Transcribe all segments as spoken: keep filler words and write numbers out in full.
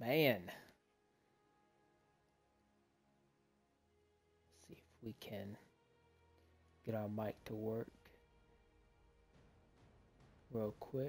Man. Let's see if we can get our mic to work real quick.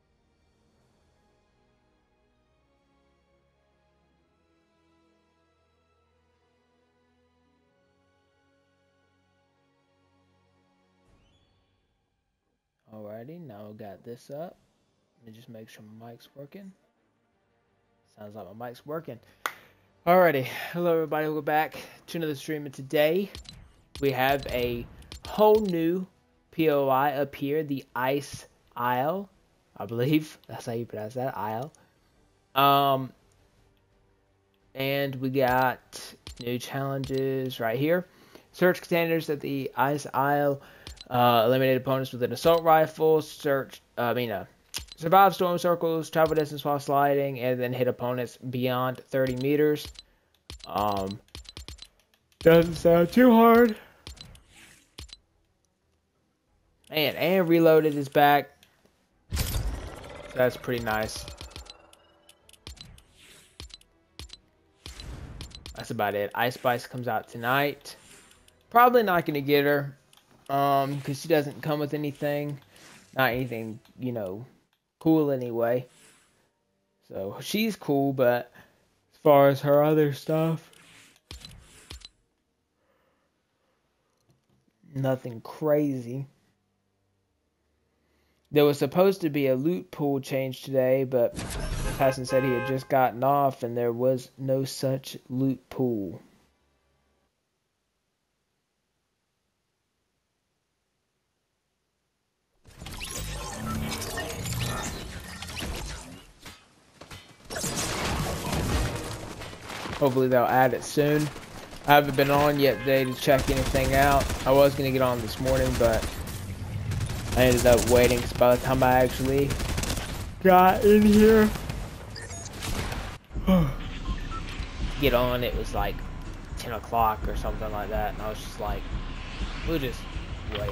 Alrighty, now we got this up. Let me just make sure my mic's working. Sounds like my mic's working. Alrighty, hello everybody, welcome back to another stream, and today we have a whole new P O I up here, the Ice Isle, I believe that's how you pronounce that, Isle. Um, and we got new challenges right here. Search containers at the Ice Isle. Uh, eliminate opponents with an assault rifle. Search, uh, I mean, uh, survive storm circles, travel distance while sliding, and then hit opponents beyond thirty meters. Um, doesn't sound too hard. And and Reloaded is back. So that's pretty nice. That's about it. Ice Spice comes out tonight. Probably not gonna get her. Um, because she doesn't come with anything. Not anything, you know, cool anyway. So, she's cool, but as far as her other stuff, nothing crazy. There was supposed to be a loot pool change today, but Hassan said he had just gotten off and there was no such loot pool. Hopefully they'll add it soon. I haven't been on yet today to check anything out. I was going to get on this morning, but I ended up waiting because by the time I actually got in here, get on, it was like ten o'clock or something like that. And I was just like, we'll just wait.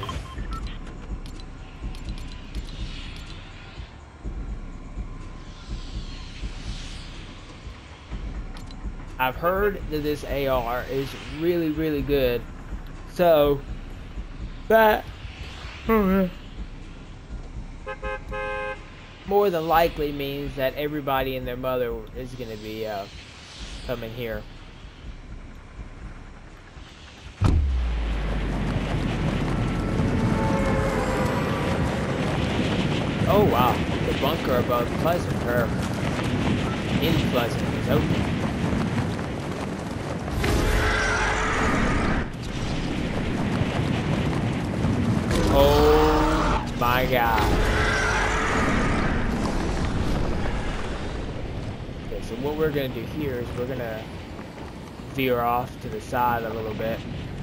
I've heard that this A R is really, really good. So, that more than likely means that everybody and their mother is going to be uh, coming here. Oh wow, the bunker above Pleasant, or in Pleasant, is open. Oh my god. Okay, so what we're going to do here is we're going to veer off to the side a little bit.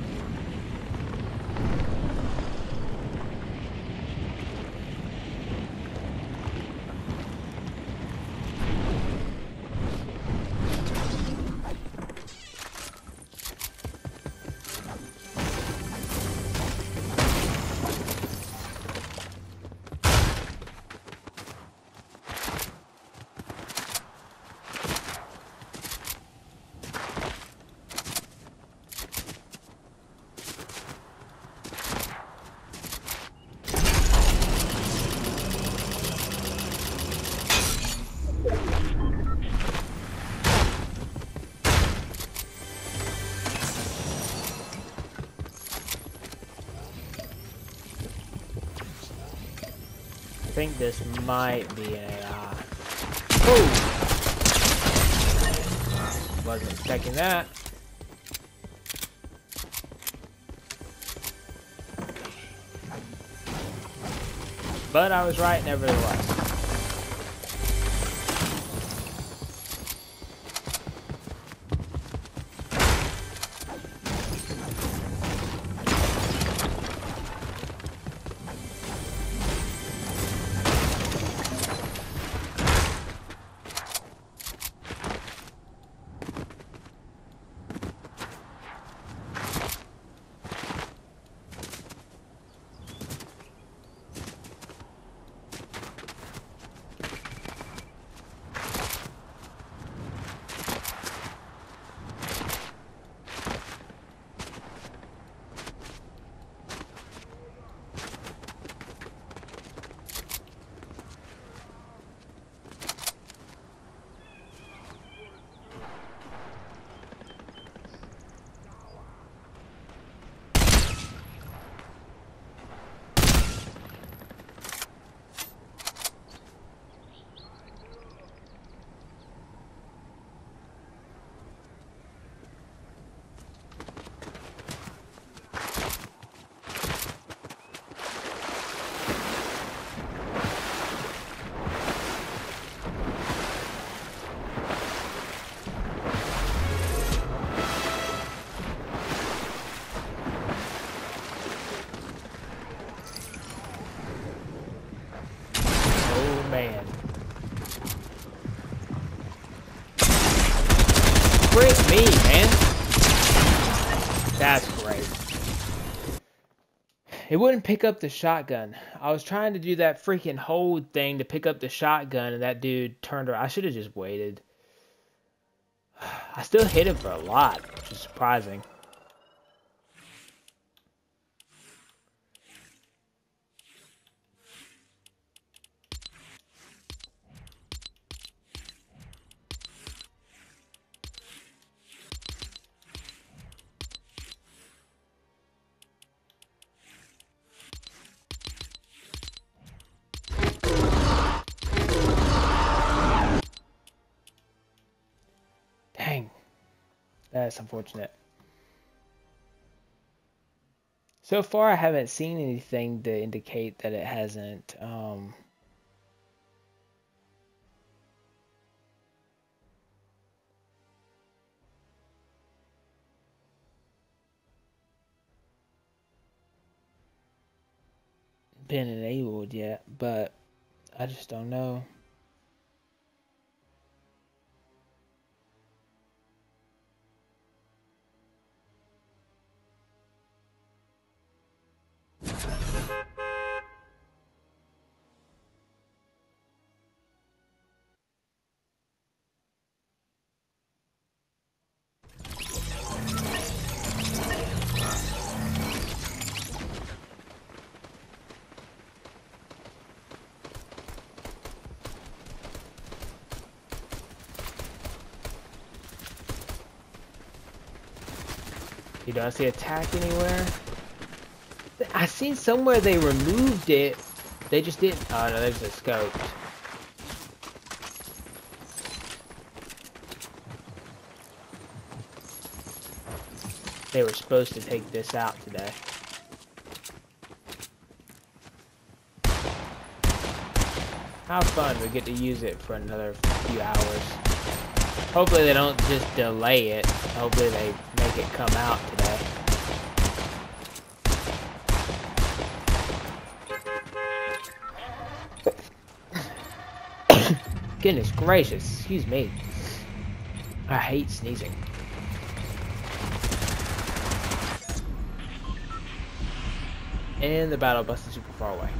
I think this might be an A I. Oh! Wasn't expecting that. But I was right nevertheless. frick me, man. That's great. It wouldn't pick up the shotgun. I was trying to do that freaking hold thing to pick up the shotgun, and that dude turned around. I should have just waited. I still hit him for a lot, which is surprising. Dang. That's unfortunate. So far, I haven't seen anything to indicate that it hasn't um, been enabled yet, but I just don't know. You don't see attack anywhere? I seen somewhere they removed it. They just didn't. Oh no, there's a scope. They were supposed to take this out today. How fun, we get to use it for another few hours. Hopefully they don't just delay it. Hopefully they make it come out today. Goodness gracious, excuse me. I hate sneezing. And the battle bus is super far away.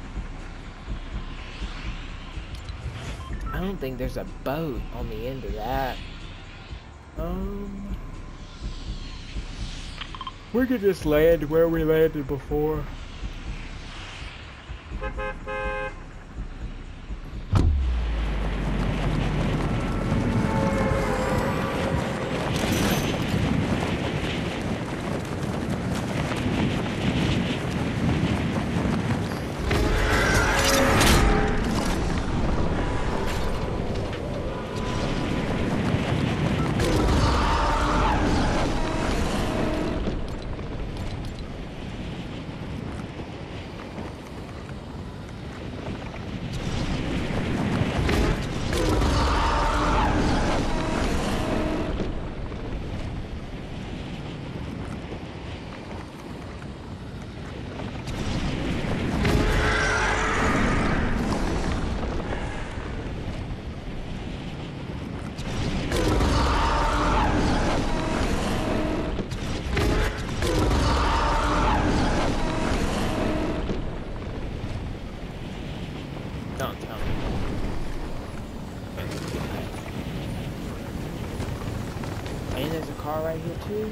I don't think there's a boat on the end of that. Um, we could just land where we landed before. Don't tell me. And there's a car right here too.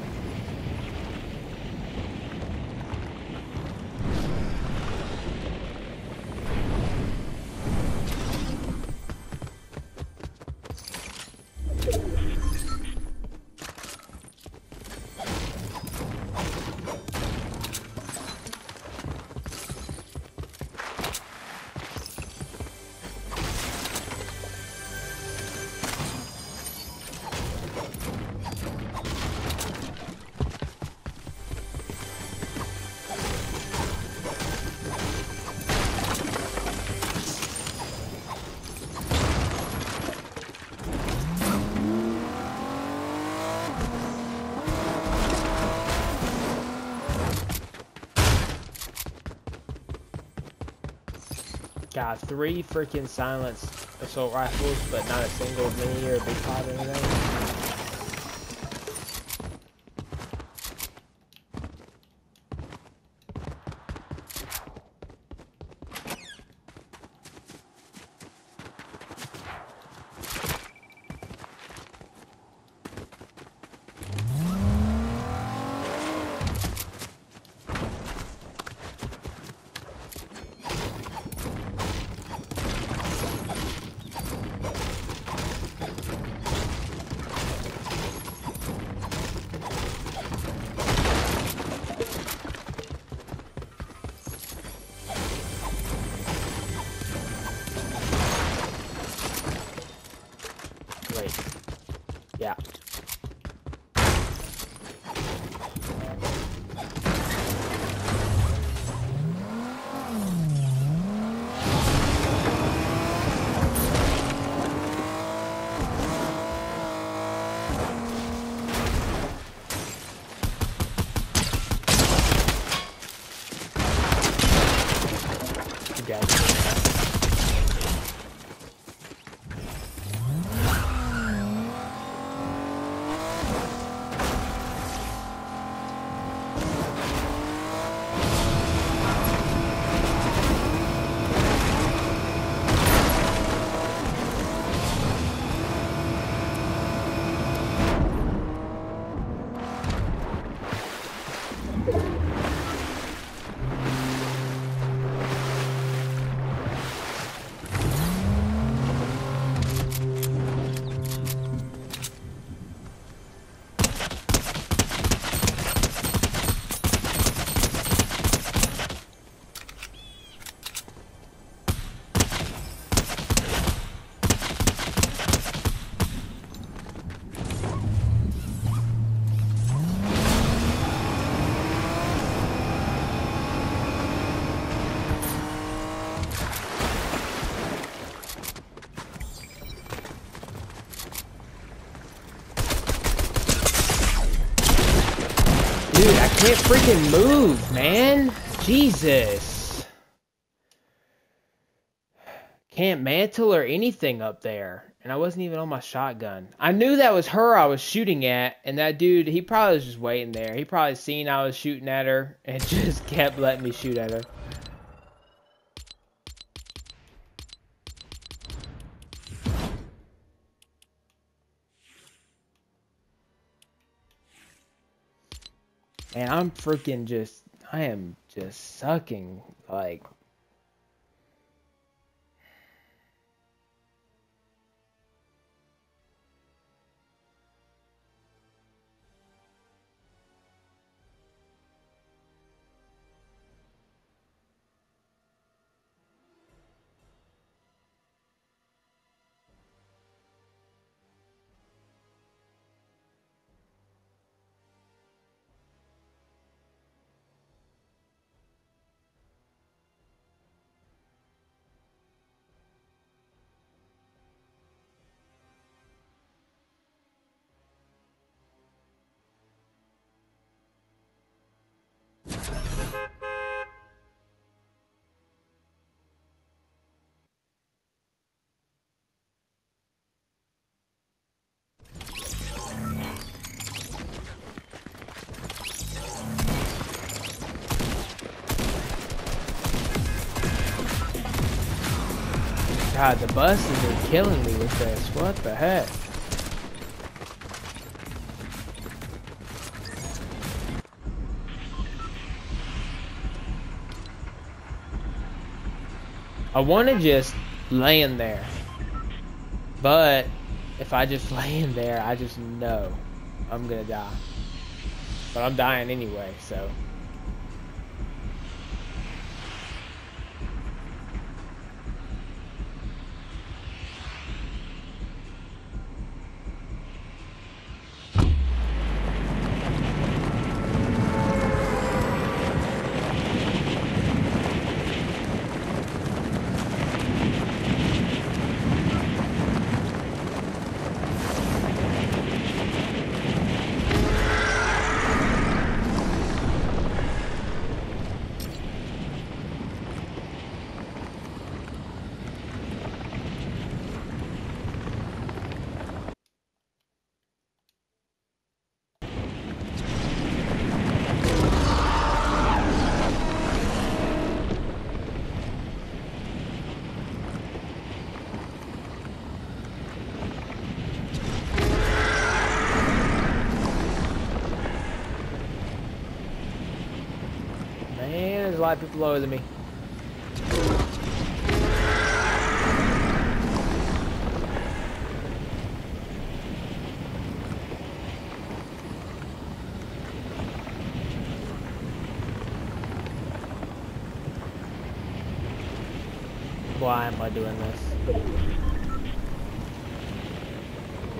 Got three freaking silenced assault rifles, but not a single mini or big pot or anything. Wait. Yeah. You guys do that. Dude, I can't freaking move, man. Jesus. Can't mantle or anything up there. And I wasn't even on my shotgun. I knew that was her I was shooting at. And that dude, he probably was just waiting there. He probably seen I was shooting at her and just kept letting me shoot at her. And I'm freaking just, I am just sucking, like. God, the buses are killing me with this. What the heck? I want to just land there. But if I just land there, I just know I'm gonna die. But I'm dying anyway, so. Man, there's a lot of people lower than me. Why am I doing this?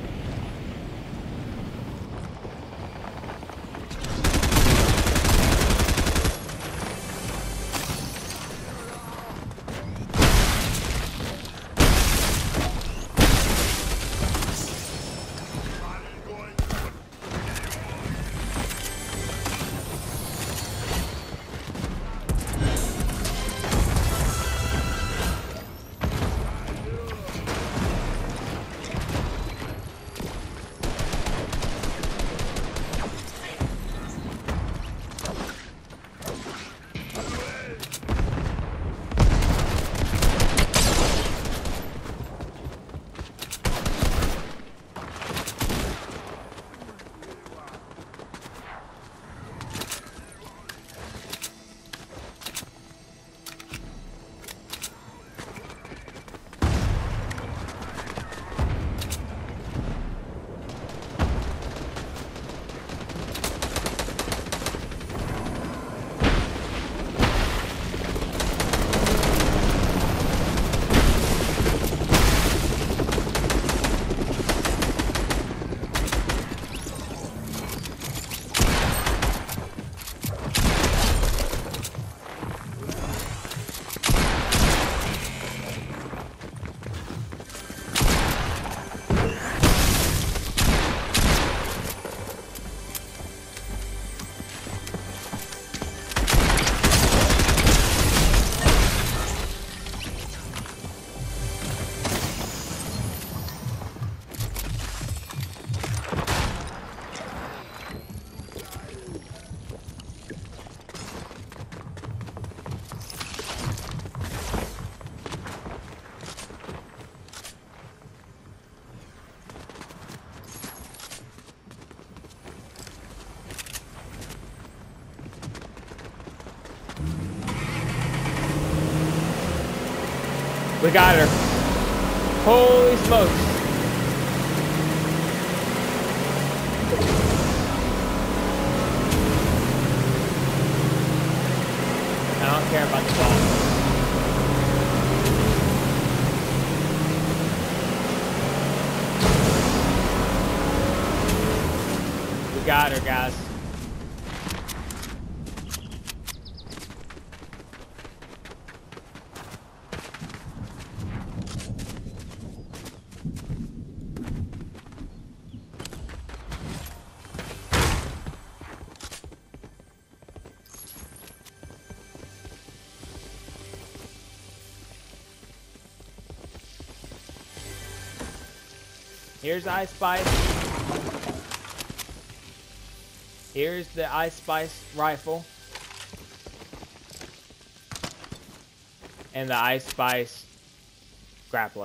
We got her. Holy smokes. I don't care about the ball. We got her, guys. Here's Ice Spice. Here's the Ice Spice rifle. And the Ice Spice grappler.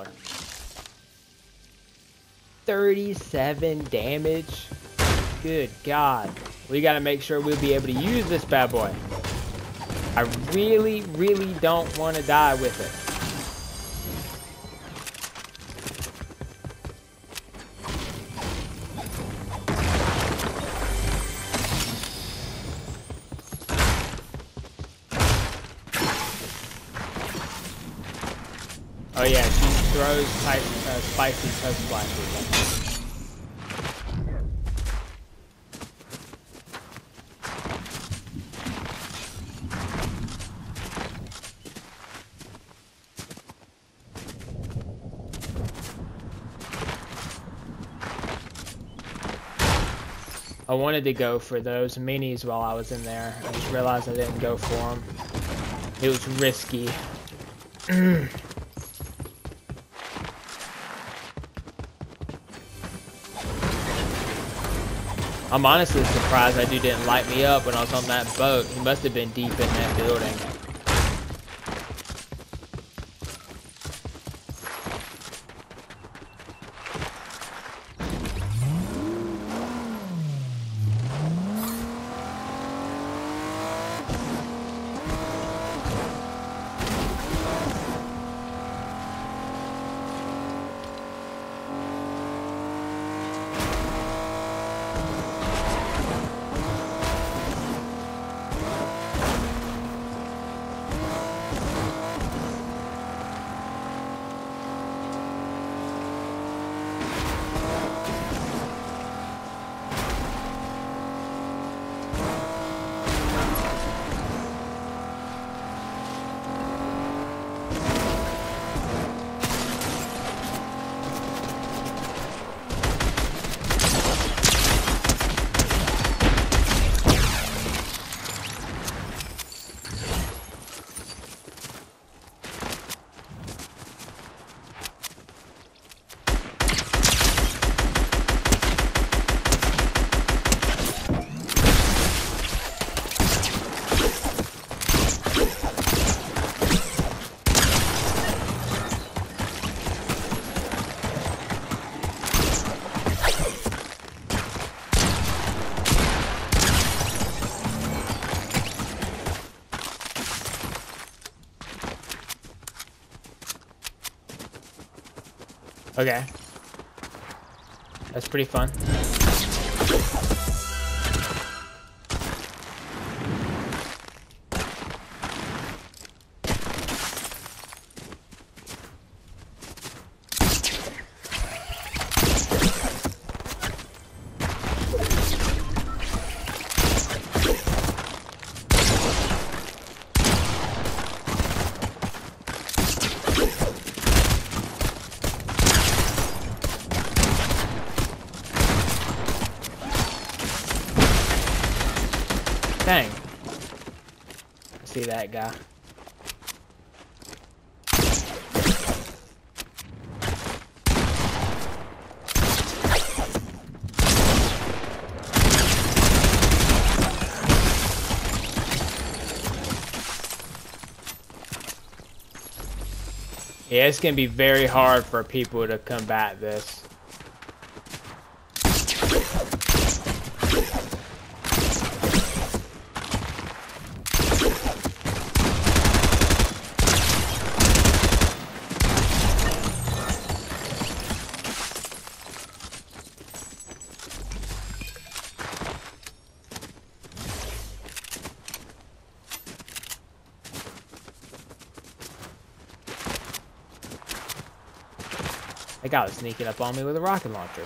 thirty-seven damage. Good God. We gotta make sure we'll be able to use this bad boy. I really, really don't want to die with it. Oh yeah, she throws type, uh, spicy toast splashes. I wanted to go for those minis while I was in there. I just realized I didn't go for them. It was risky. I'm honestly surprised that dude didn't light me up when I was on that boat. He must have been deep in that building. Okay. That's pretty fun. Dang. I see that guy. Yeah, it's gonna be very hard for people to combat this. That guy was sneaking up on me with a rocket launcher.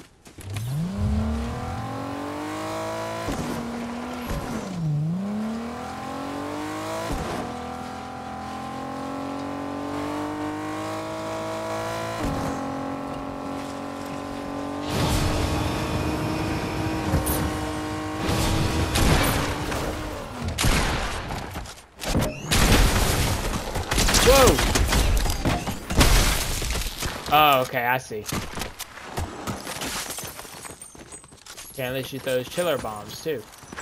Whoa! Oh, okay, I see. Can't let you throw those chiller bombs, too.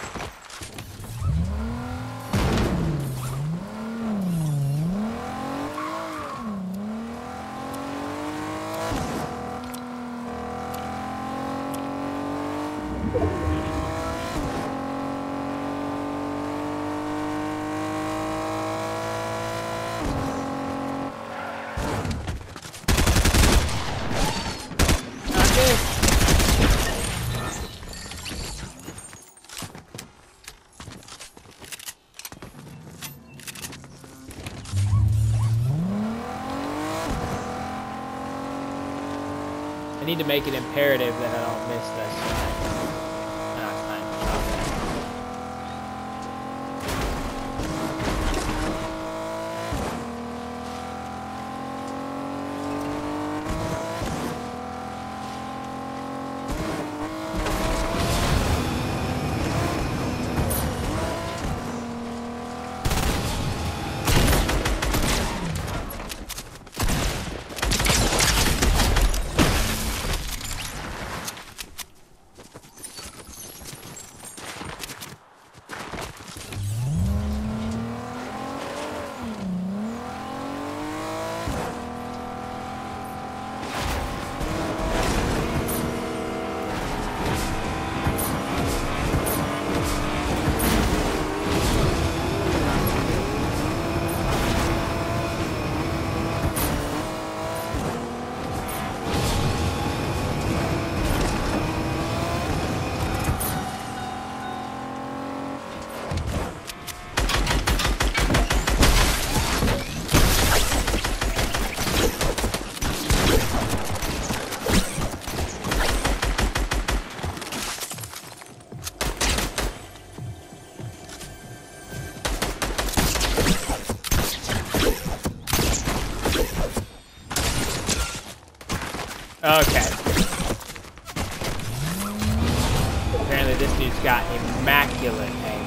I need to make it imperative that I don't miss this. No, it's fine. Okay. Apparently this dude's got immaculate aim.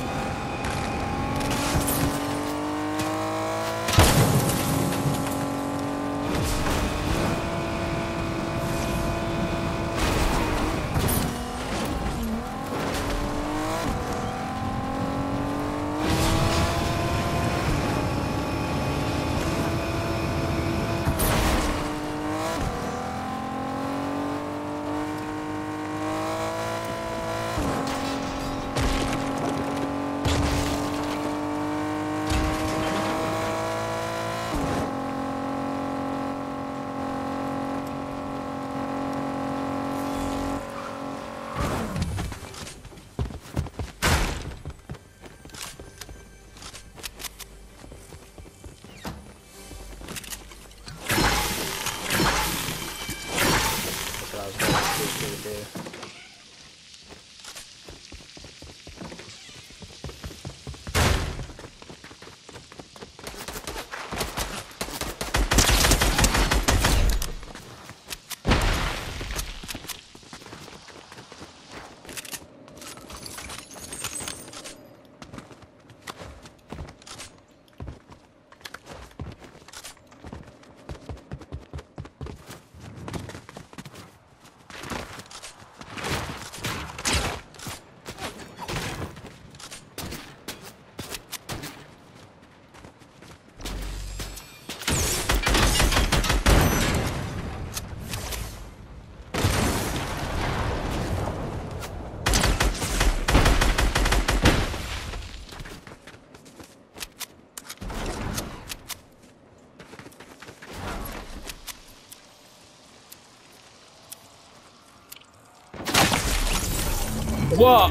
Whoa!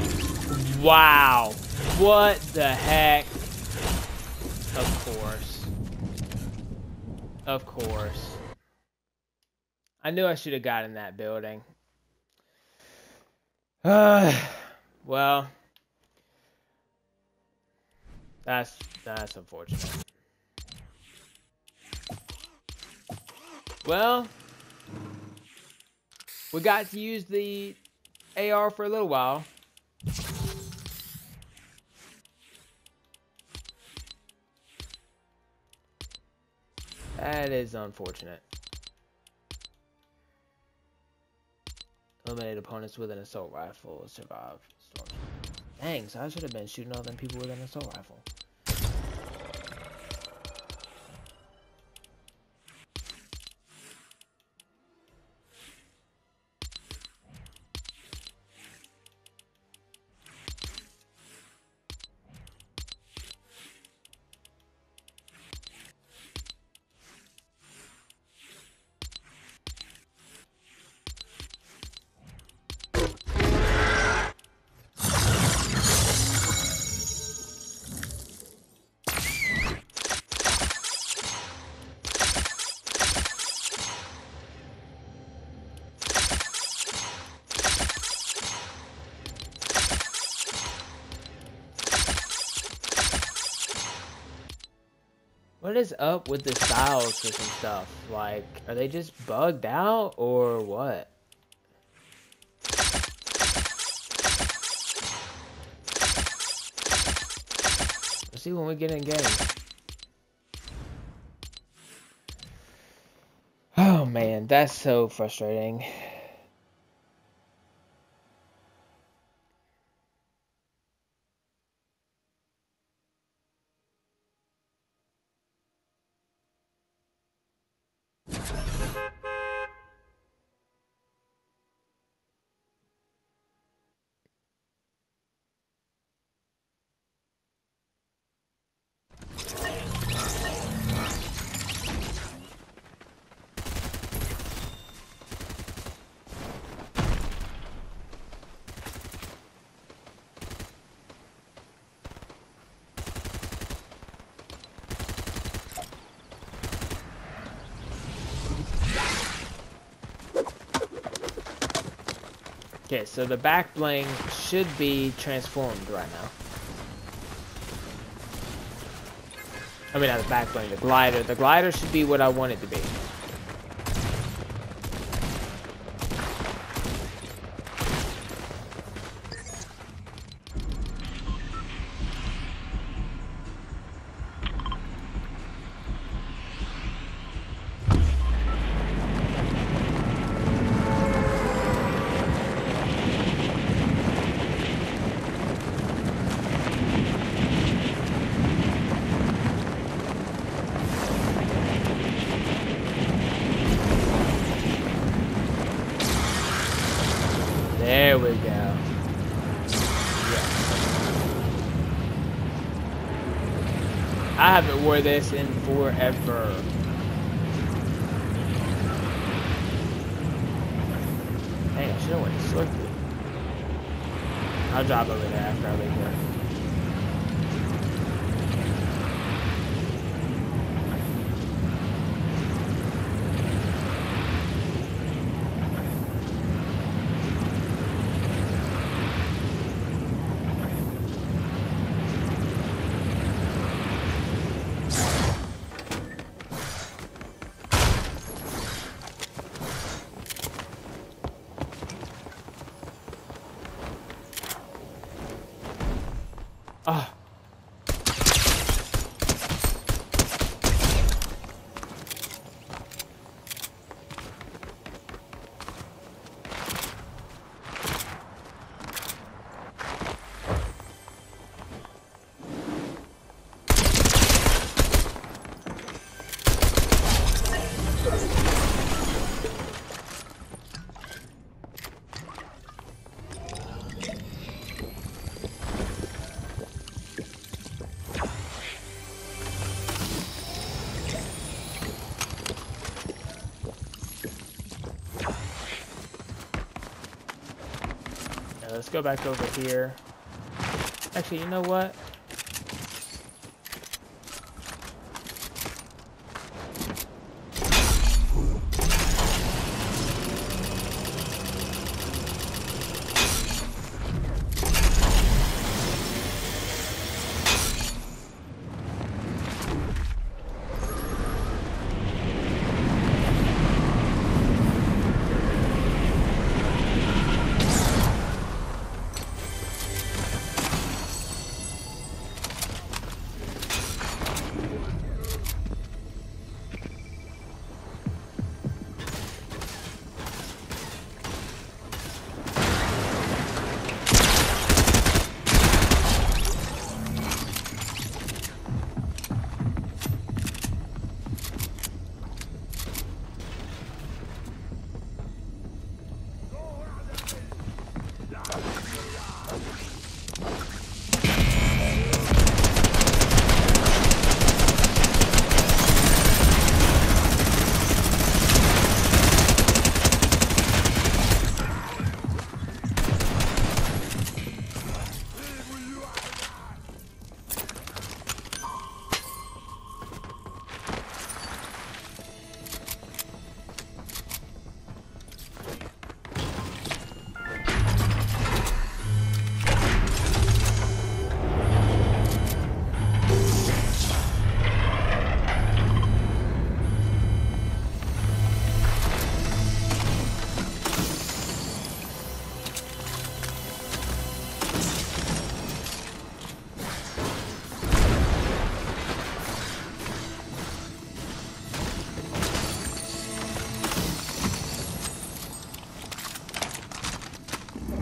Wow! What the heck? Of course. Of course. I knew I should have got in that building. Uh, well, that's that's unfortunate. Well, we got to use the A R for a little while. That is unfortunate. Eliminate opponents with an assault rifle. Survive storms. Dang, so I should have been shooting all them people with an assault rifle. What is up with the styles for some stuff? Like, are they just bugged out or what? Let's see when we get in game. Oh man, that's so frustrating. Okay, so the back bling should be transformed right now. I mean, not the back bling, the glider. The glider should be what I want it to be. There we go. Yeah. I haven't wore this in forever. Dang, I should have went to Slurpee. I'll drop over there after I leave here. Oh. Let's go back over here. Actually, you know what?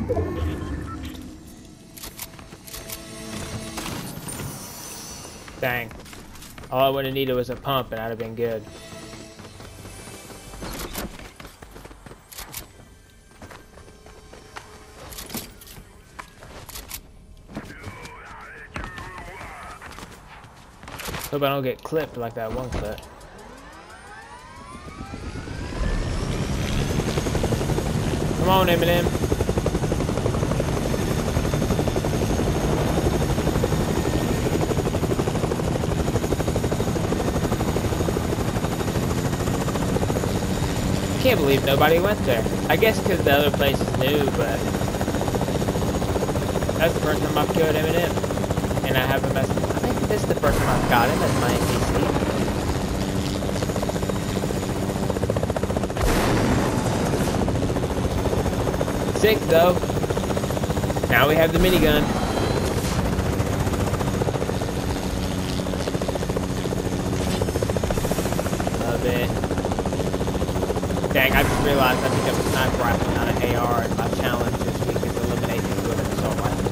Dang. All I would have needed was a pump and I'd have been good. Hope I don't get clipped like that one clip. Come on, Eminem. I can't believe nobody went there. I guess because the other place is new, but that's the first time I've killed Eminem. And I haven't messed with him. I think this is the first time I've got him as my N P C. Sick though. Now we have the minigun. Love it. Dang, I just realized I picked up a sniper rifle, not an A R, and my challenge this week is eliminate these with an assault rifle.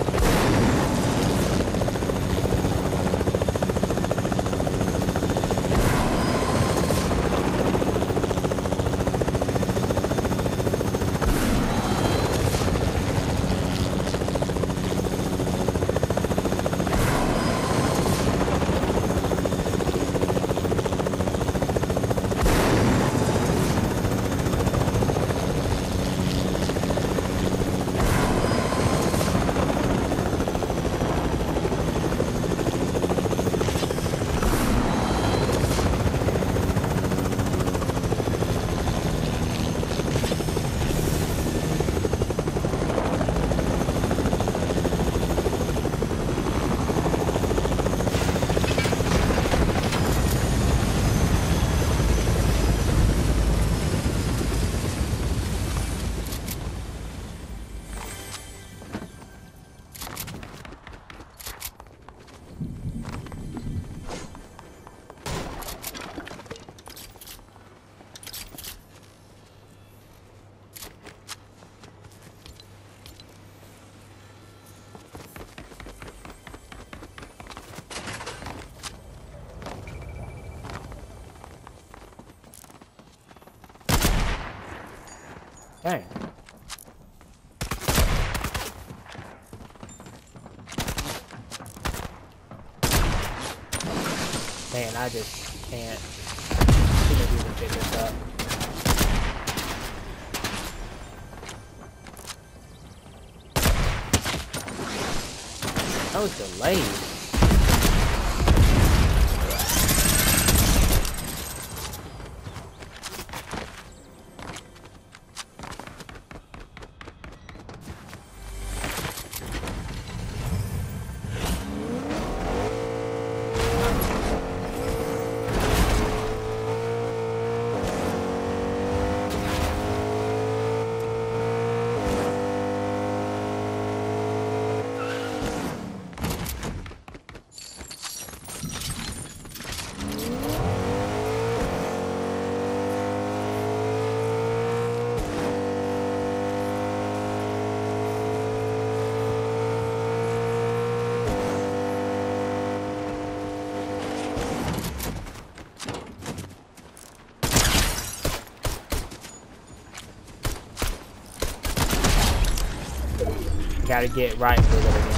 Dang. Man, I just can't. I think I even pick this up. That was delayed. Gotta get right for it again.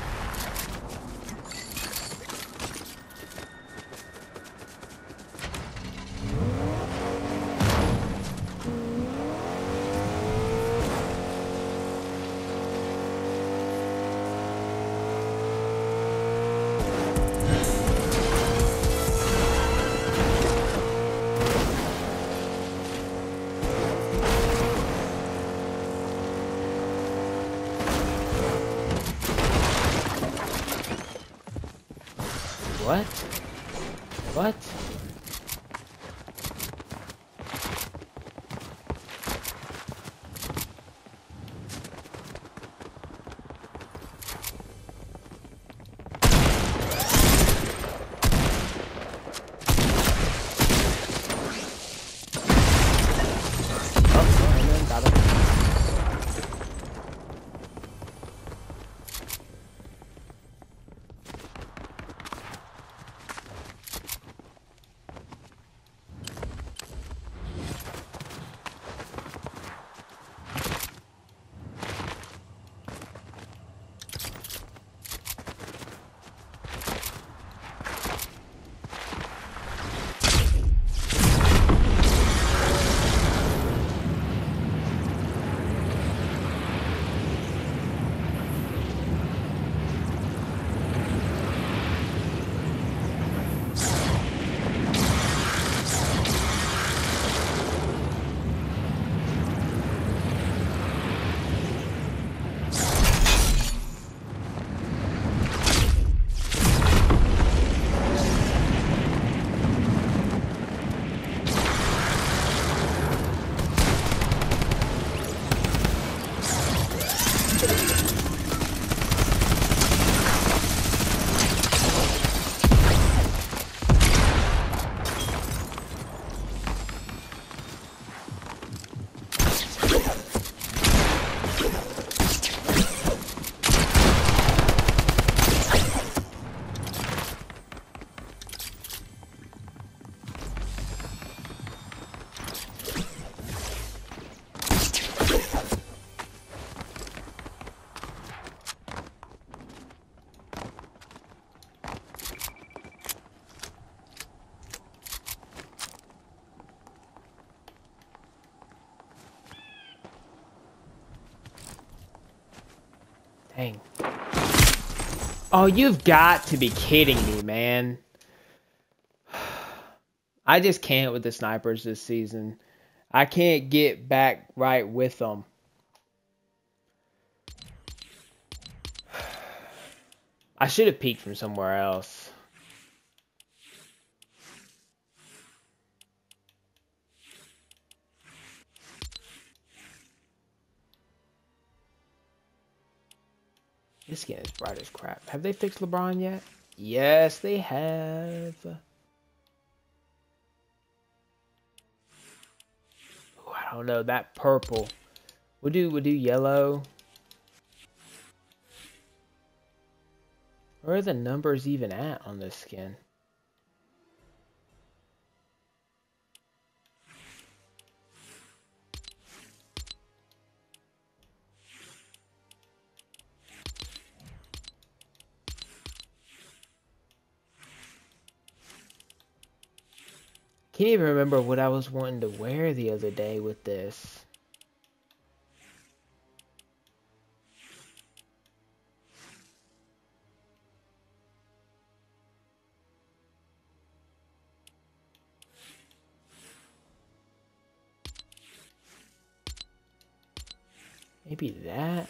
What? What? Dang. Oh, you've got to be kidding me, man. I just can't with the snipers this season. I can't get back right with them. I should have peeked from somewhere else. This skin is bright as crap. Have they fixed LeBron yet? Yes, they have. Ooh, I don't know. That purple. We'll do, we'll do yellow. Where are the numbers even at on this skin? Can't even remember what I was wanting to wear the other day with this. Maybe that.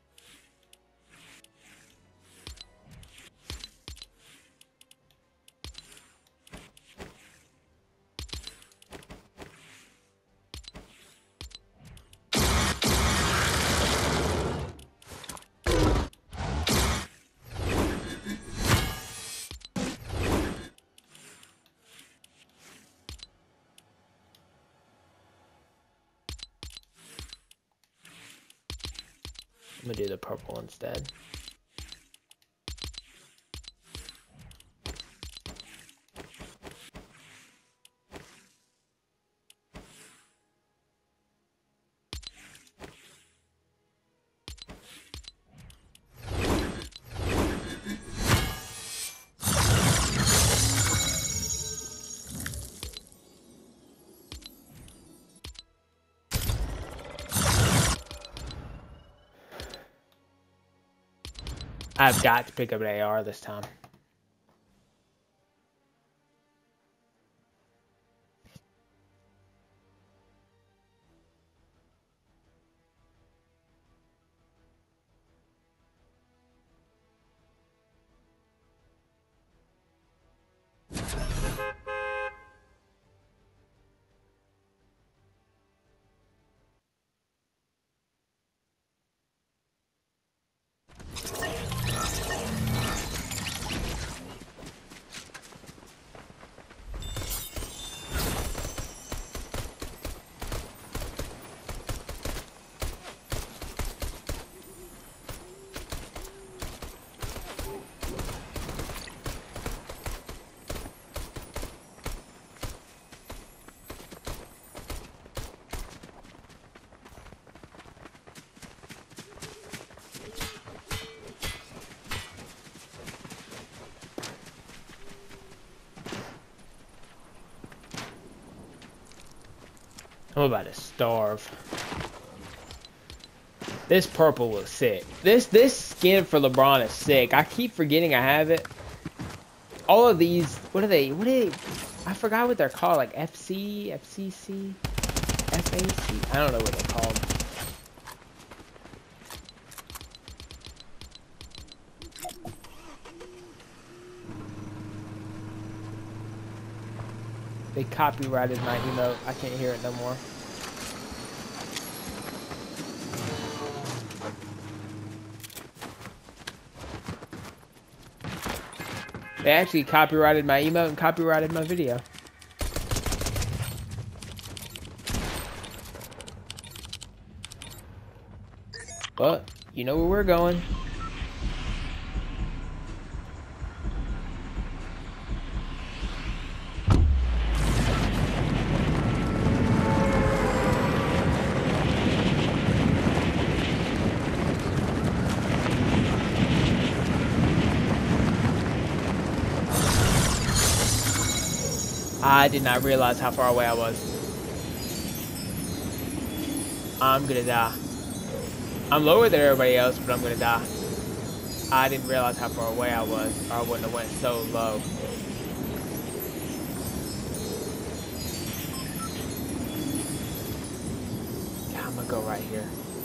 I'm gonna do the purple instead. I've got to pick up an A R this time. I'm about to starve. This purple looks sick. This this skin for LeBron is sick. I keep forgetting I have it. All of these, what are they? What are they? I forgot what they're called. Like F C, F C C, F A C. I don't know what they're called. They copyrighted my emote. I can't hear it no more. They actually copyrighted my emote and copyrighted my video. But, you know where we're going. I did not realize how far away I was. I'm gonna die. I'm lower than everybody else, but I'm gonna die. I didn't realize how far away I was, or I wouldn't have went so low. Yeah, I'm gonna go right here.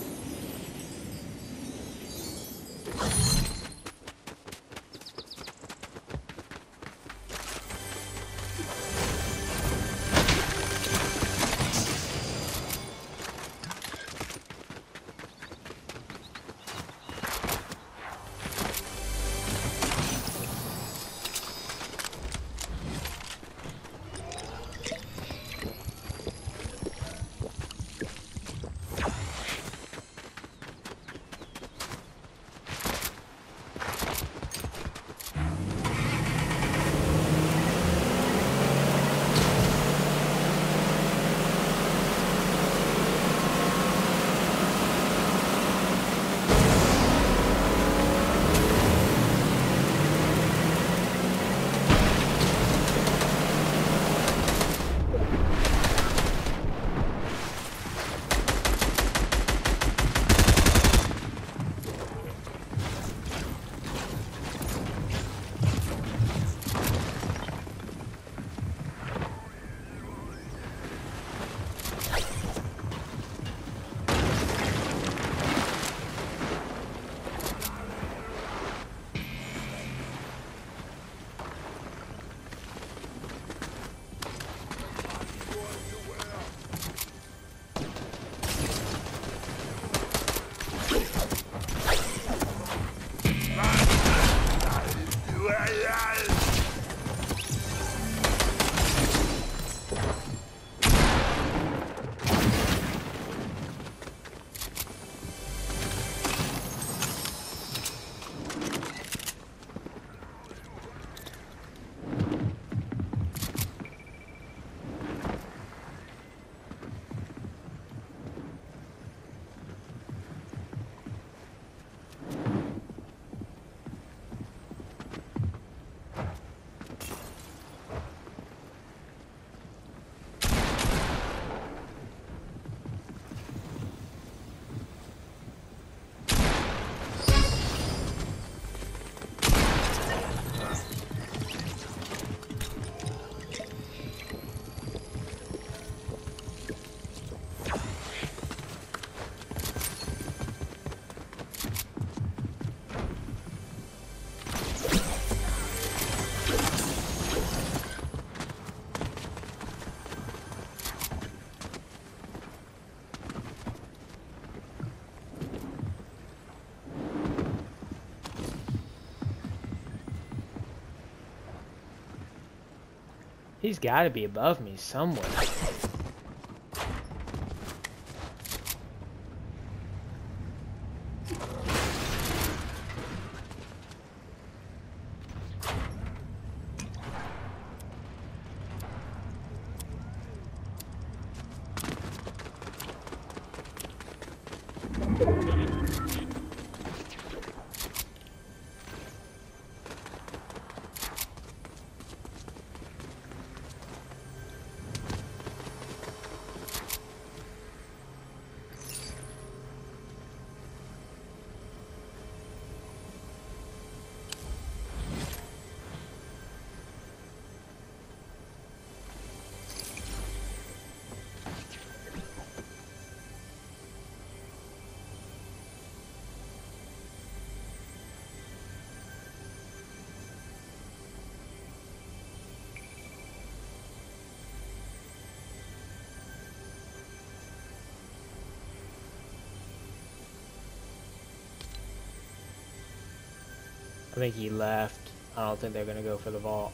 He's got to be above me somewhere. I think he left. I don't think they're gonna go for the vault.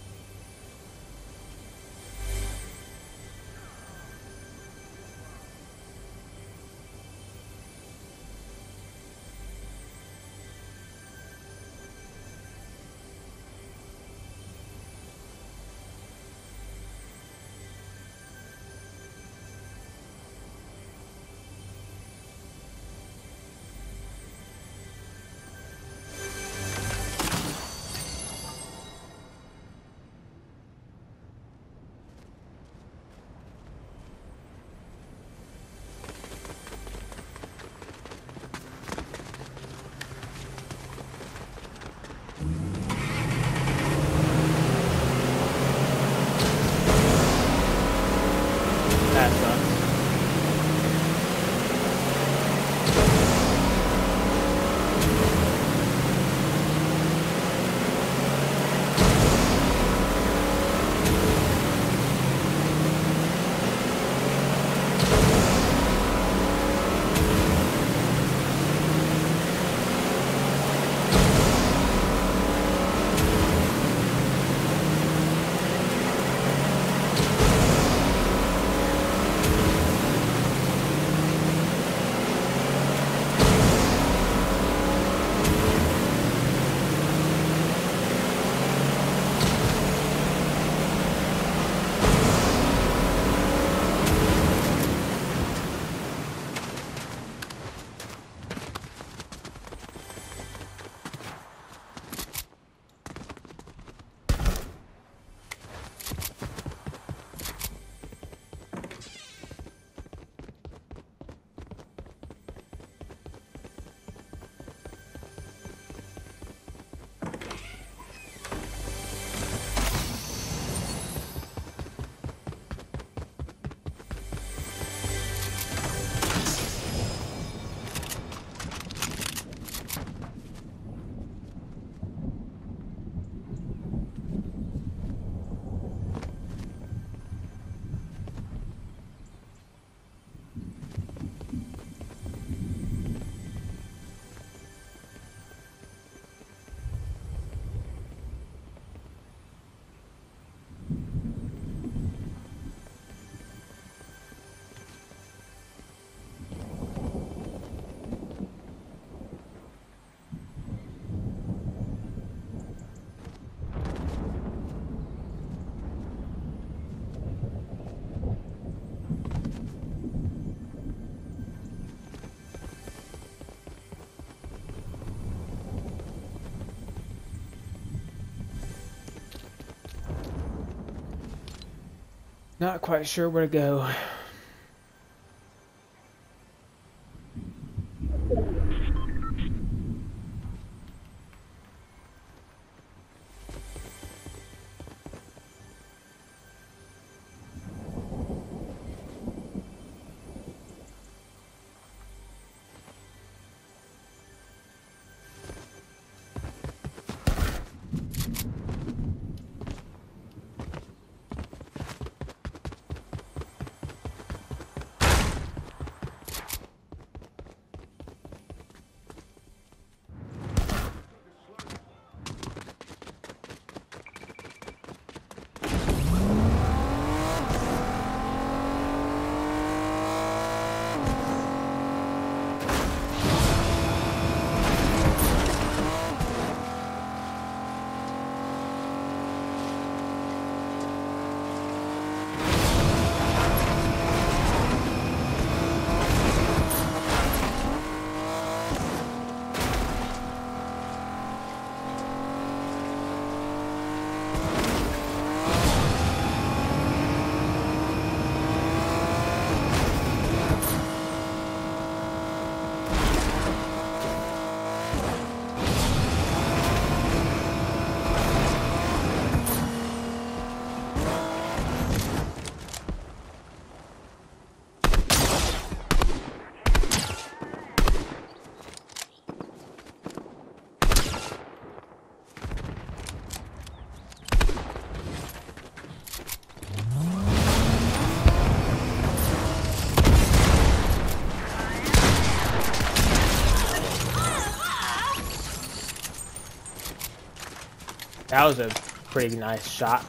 That sucks. Not quite sure where to go. That was a pretty nice shot.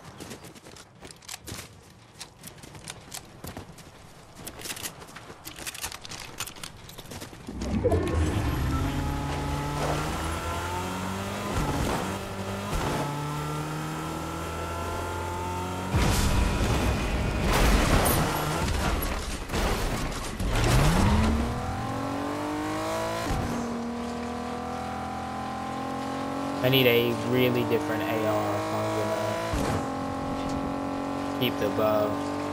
I need a really different A R if I'm gonna keep the bow.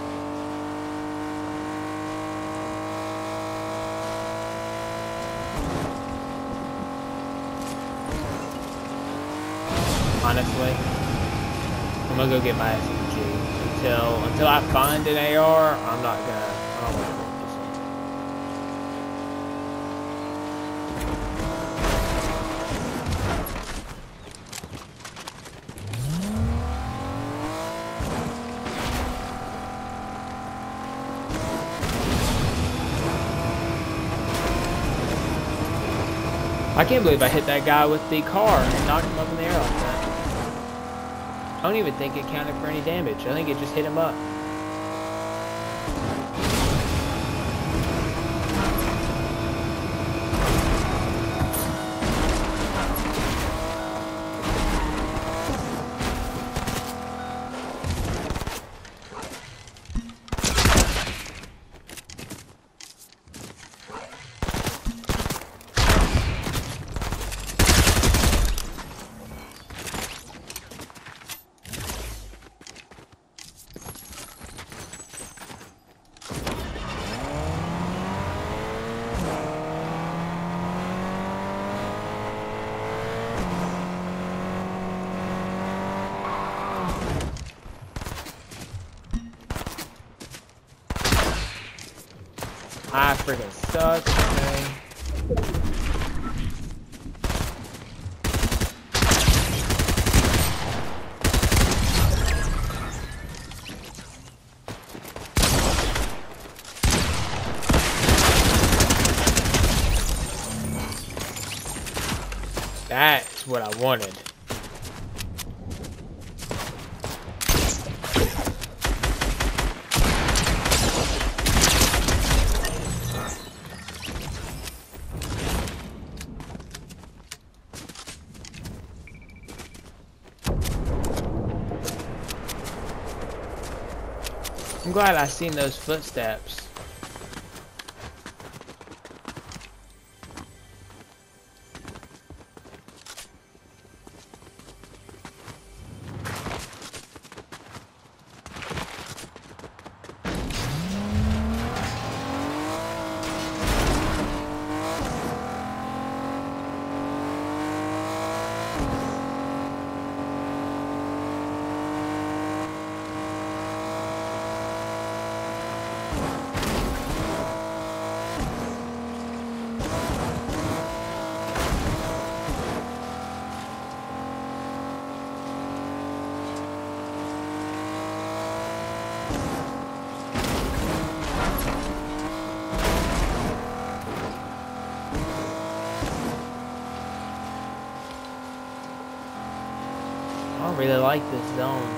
Honestly, I'm gonna go get my S M G. Until until I find an A R, I'm not gonna. I don't want to work this one. I can't believe I hit that guy with the car and knocked him up in the air like that. I don't even think it counted for any damage. I think it just hit him up. I freaking suck, man. That's what I wanted. I'm glad I seen those footsteps. I don't really like this zone.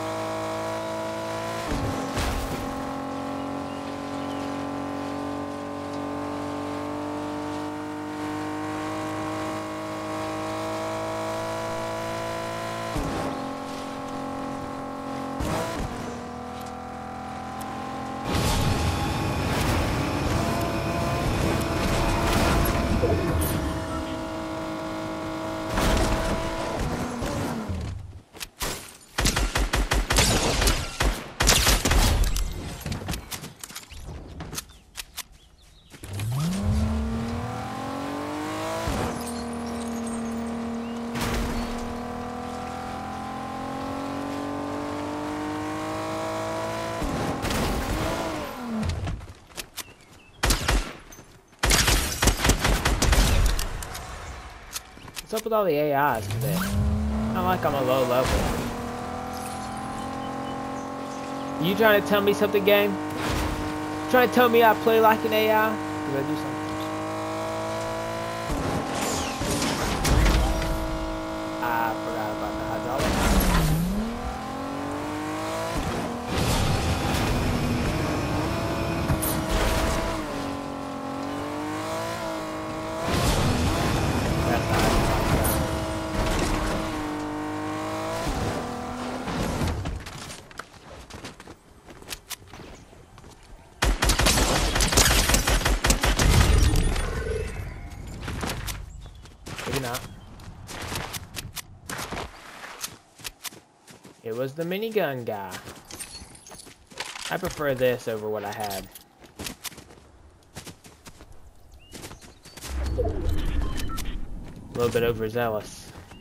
What's up with all the A Is today? Not like I'm a low level. You trying to tell me something, game? Trying to tell me I play like an A I? Because I do sometimes. I forgot about the hydraulics. Maybe not. It was the minigun guy. I prefer this over what I had. A little bit overzealous.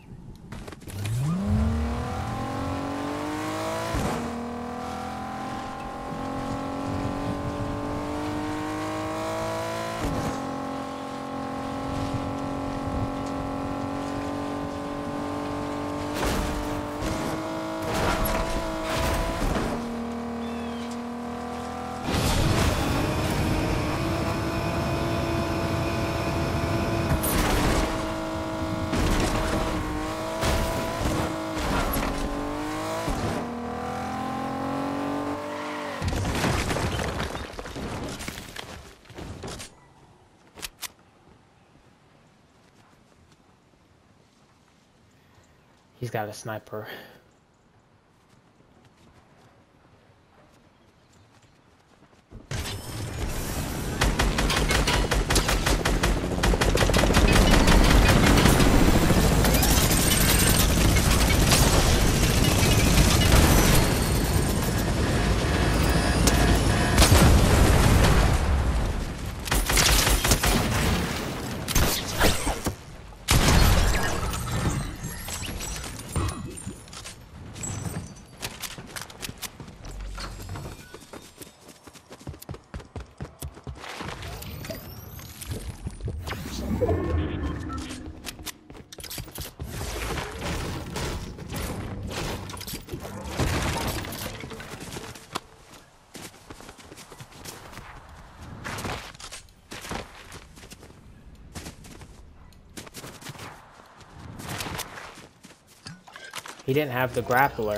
He's got a sniper. He didn't have the grappler.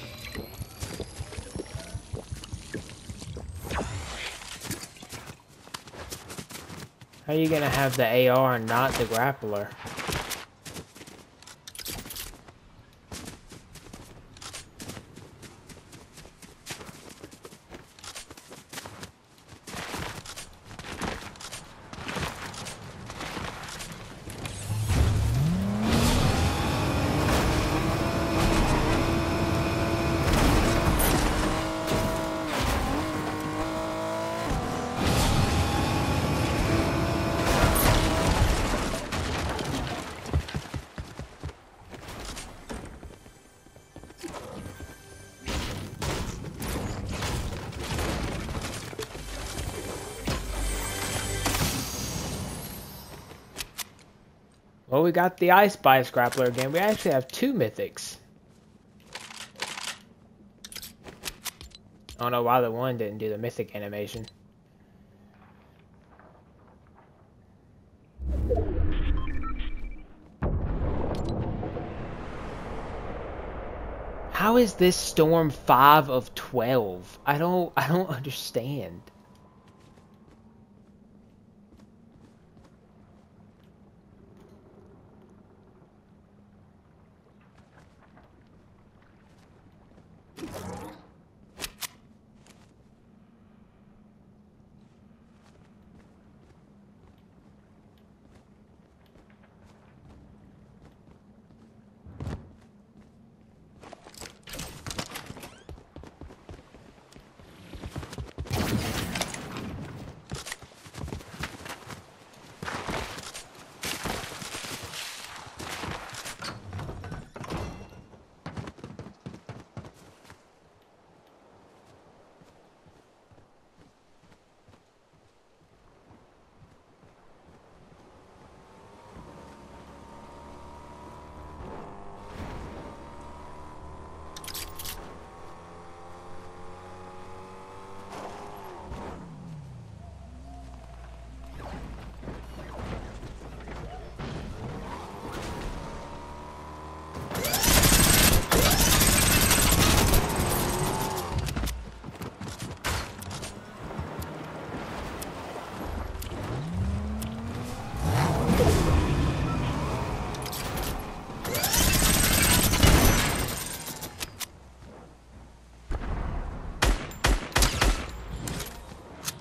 How are you gonna have the A R and not the grappler? Well, we got the Ice Spice grappler again. We actually have two mythics. I don't know why the one didn't do the mythic animation. How is this storm five of twelve? I don't I don't understand.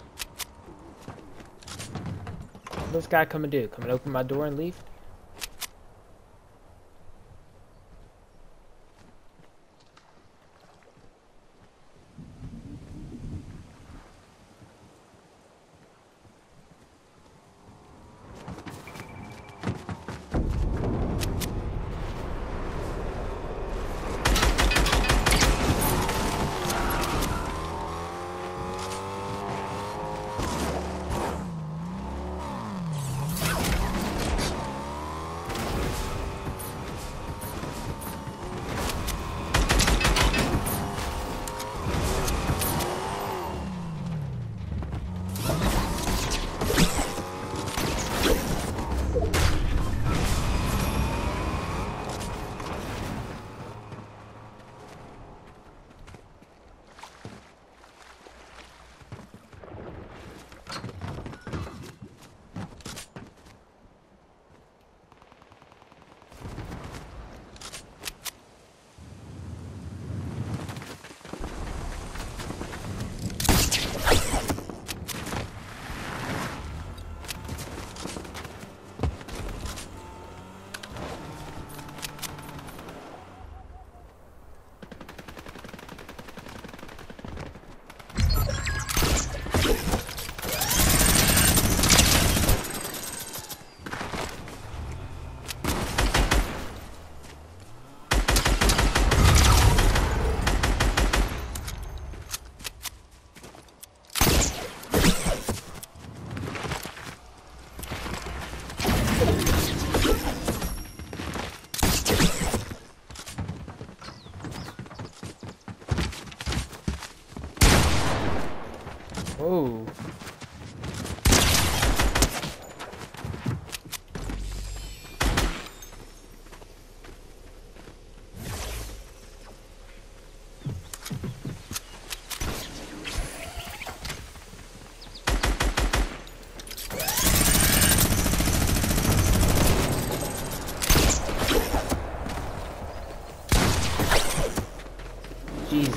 What's this guy come and do? Come and open my door and leave?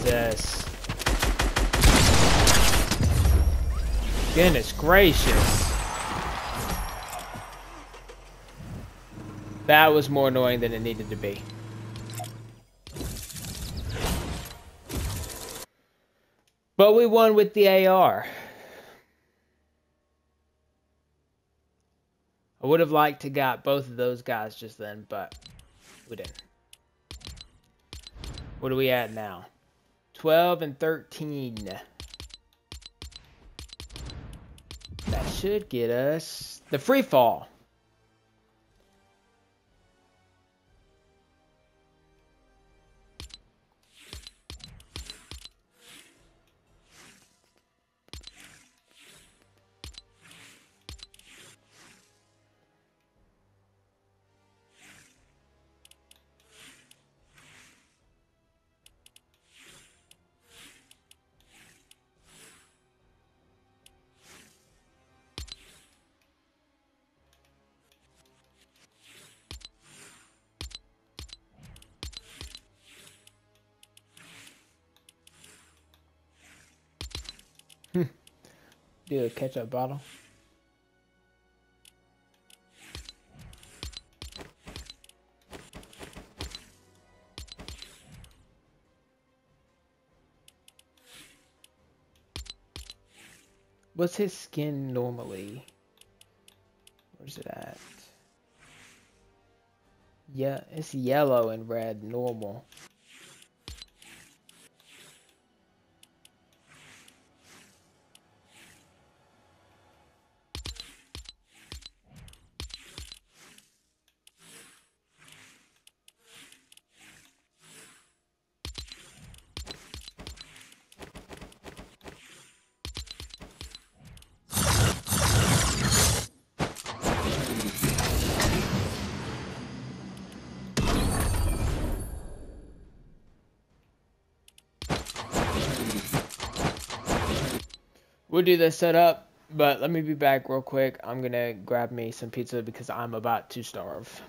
Jesus. Goodness gracious. That was more annoying than it needed to be. But we won with the A R. I would have liked to got both of those guys just then, but we didn't. What are we at now? twelve and thirteen. That should get us the free fall. Do a ketchup bottle. What's his skin normally? Where's it at? Yeah, it's yellow and red normal. We'll do this setup, but let me be back real quick. I'm gonna grab me some pizza because I'm about to starve.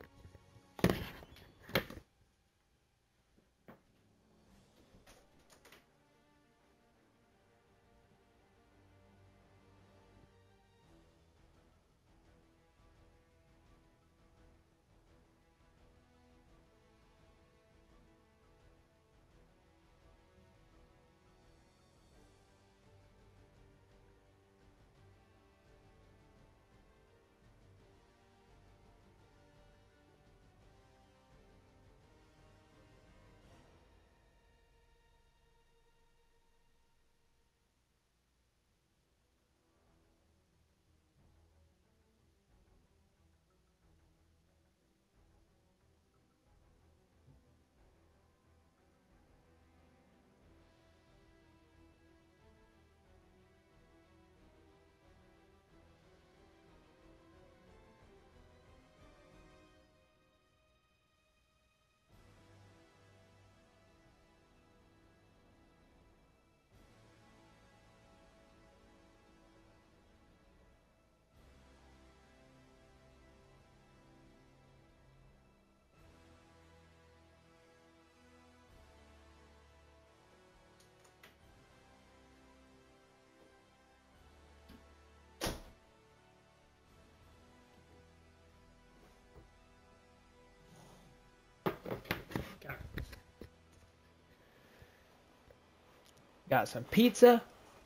Got some pizza.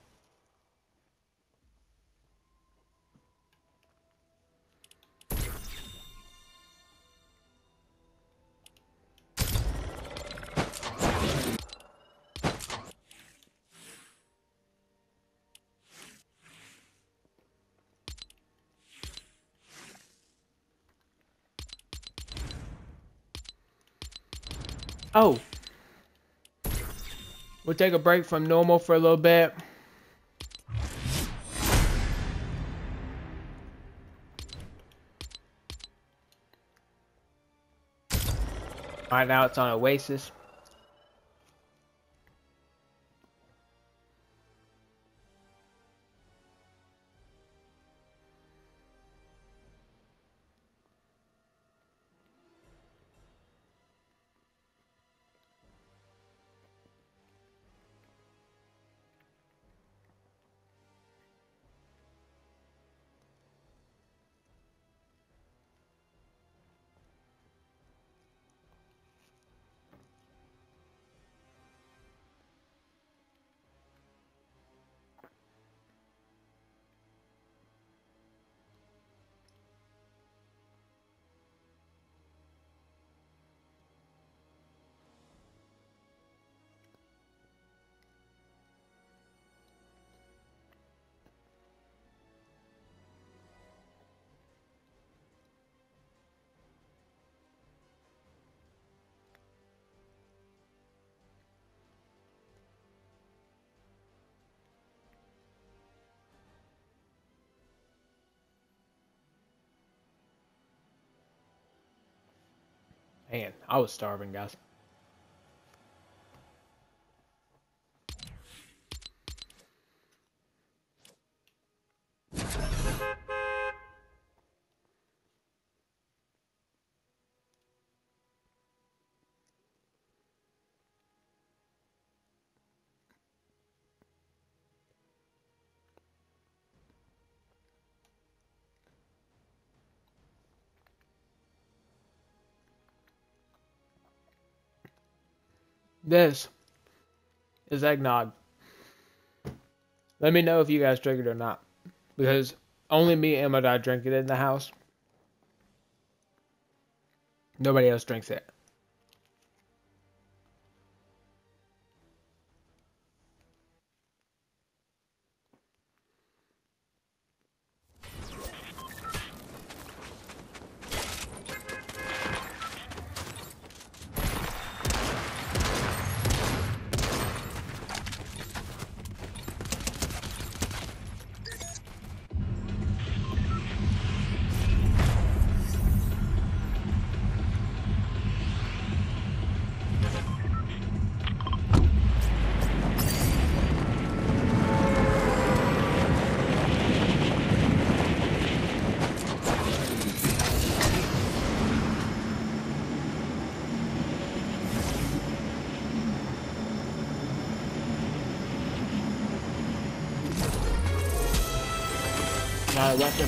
Oh. We'll take a break from normal for a little bit. Right now it's on Oasis. Man, I was starving, guys. This is eggnog. Let me know if you guys drink it or not, because only me and my dad drink it in the house. Nobody else drinks it. Not a weapon.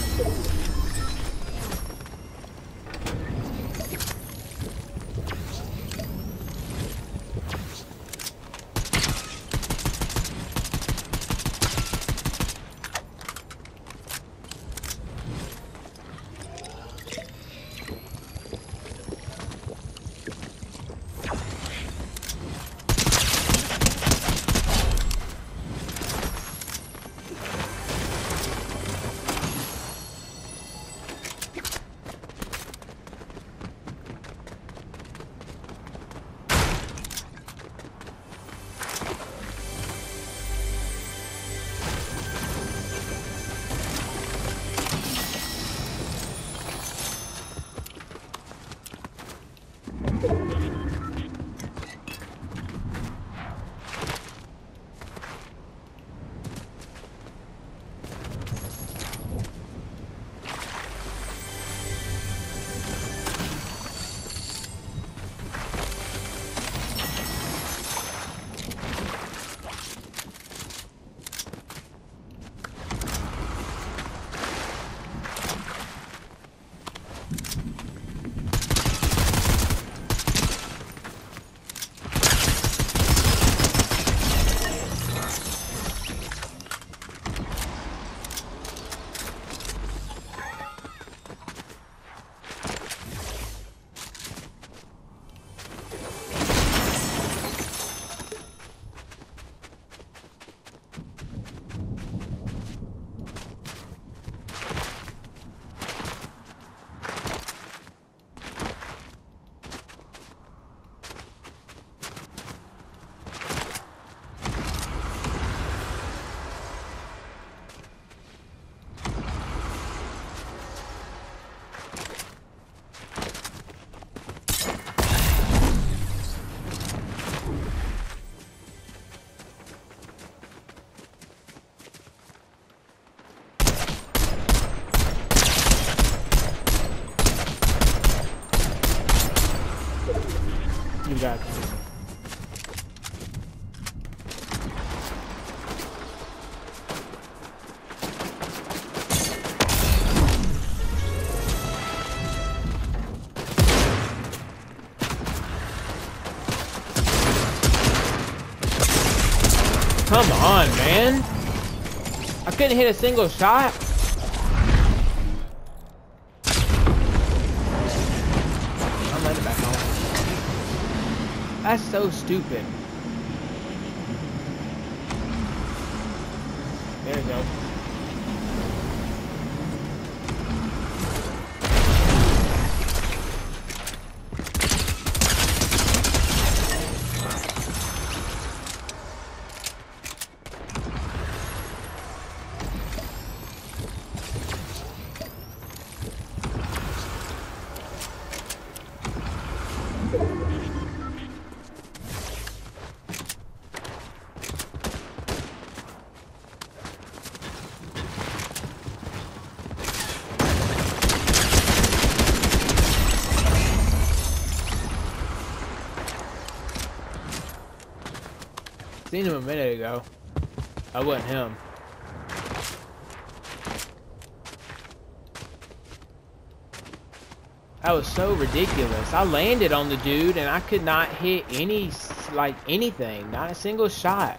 You got it. Come on, man. I couldn't hit a single shot. I'm letting it back home. That's so stupid. There we go. Seen him a minute ago. That wasn't him. That was so ridiculous. I landed on the dude and I could not hit any, like, anything. Not a single shot.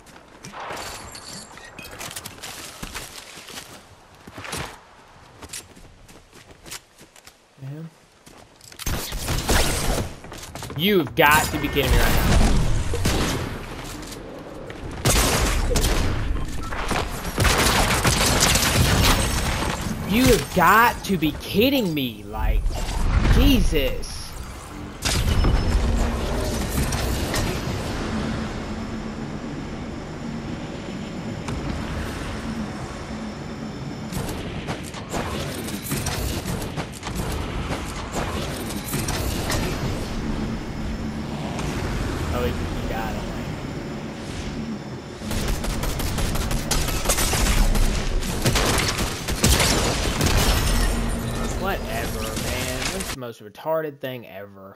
Yeah. You've got to be kidding me right now. You have got to be kidding me, like, Jesus. Oh, you got him. Whatever, man. That's the most retarded thing ever.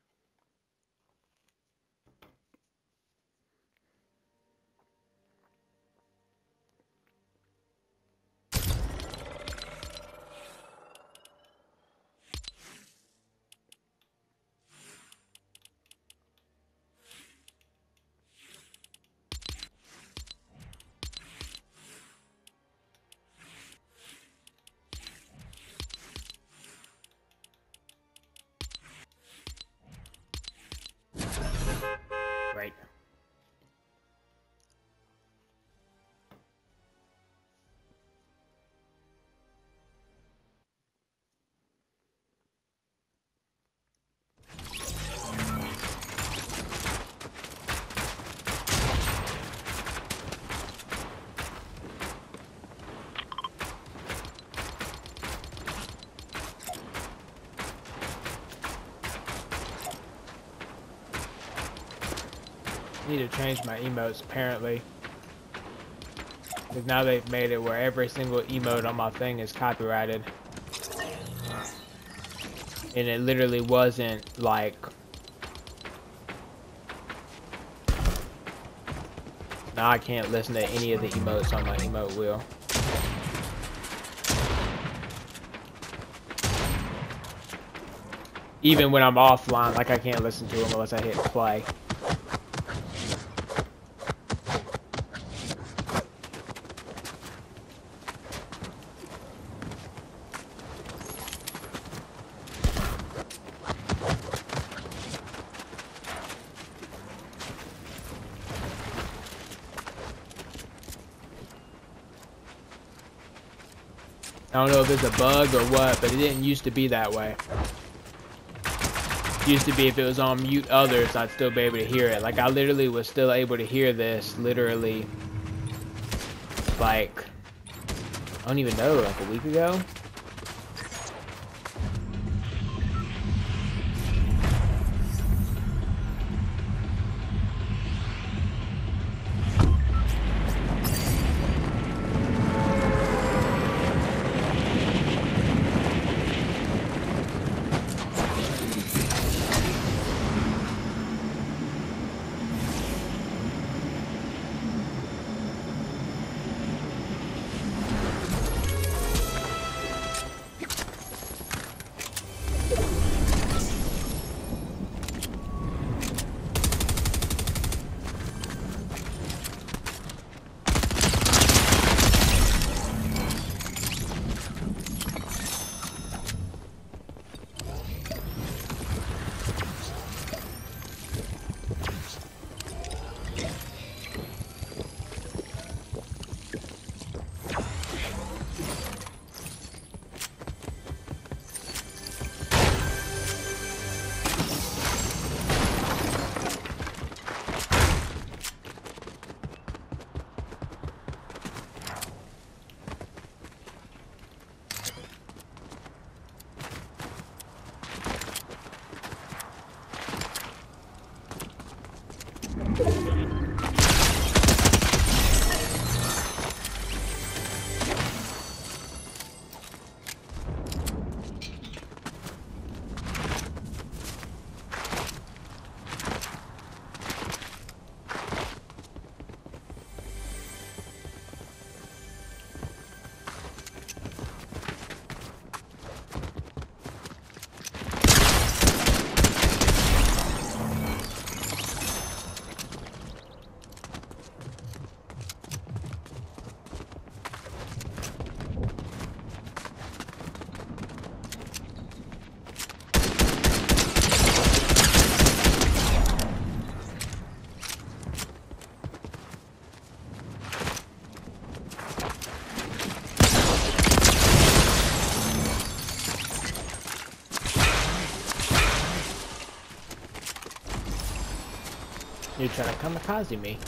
Right. I need to change my emotes, apparently. Because now they've made it where every single emote on my thing is copyrighted. And it literally wasn't, like... Now I can't listen to any of the emotes on my emote wheel. Even when I'm offline, like I can't listen to them unless I hit play. I don't know if it's a bug or what, but it didn't used to be that way. It used to be if it was on mute others, I'd still be able to hear it. Like, I literally was still able to hear this, literally, like, I don't even know, like a week ago? You're trying to kamikaze me.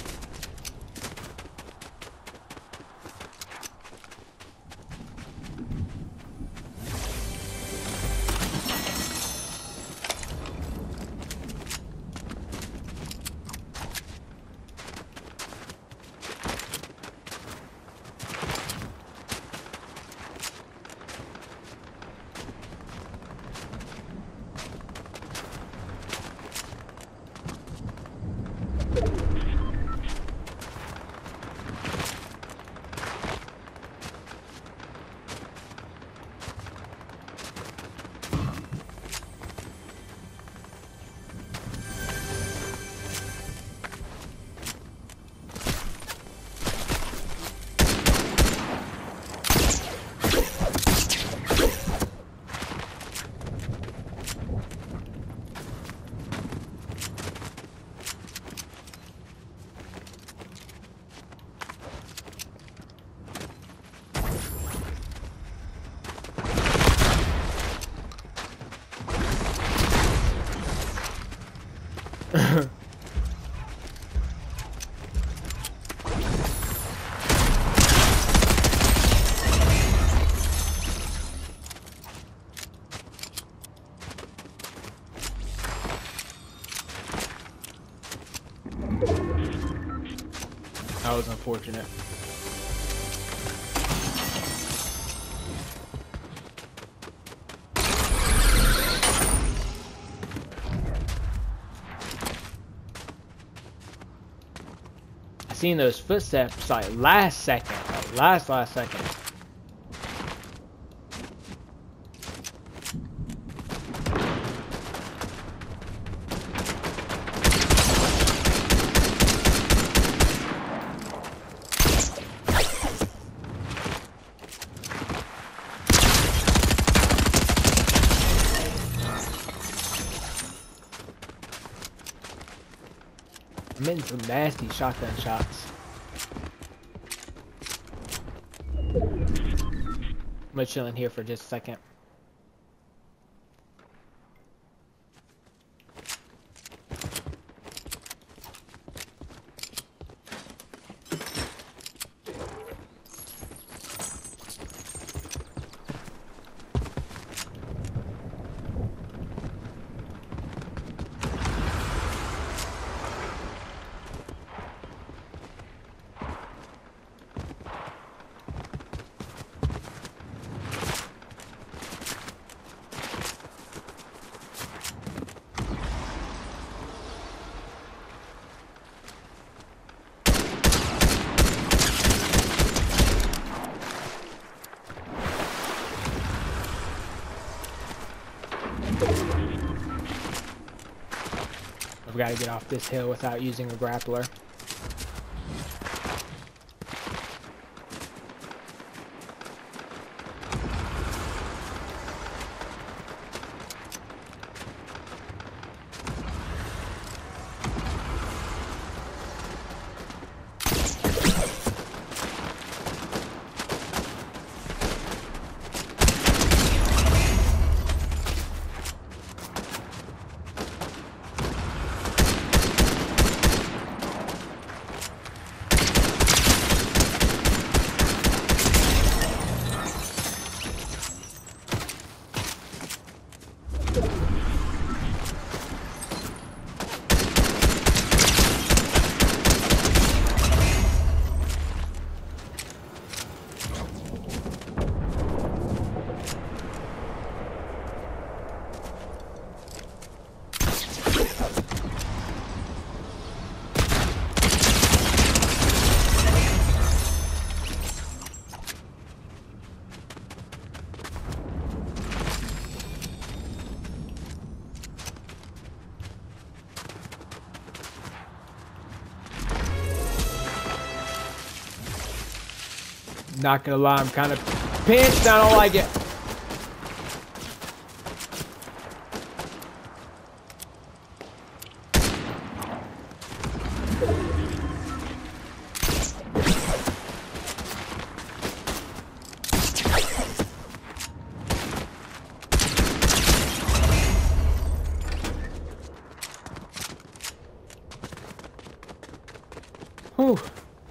That was unfortunate. I seen those footsteps like last second, like last last second. I'm hitting some nasty shotgun shots. I'm gonna chill in here for just a second. I've got to get off this hill without using a grappler. Not gonna lie, I'm kind of pinched. I don't like it. Whew.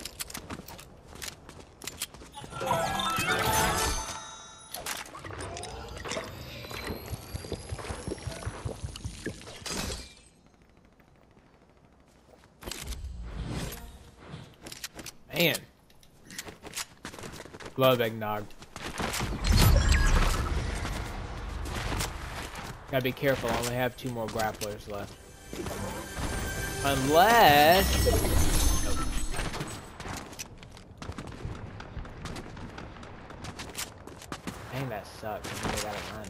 Man. Love eggnog. Gotta be careful, I only have two more grapplers left. Unless... Nope. Dang, that sucks. I really gotta run.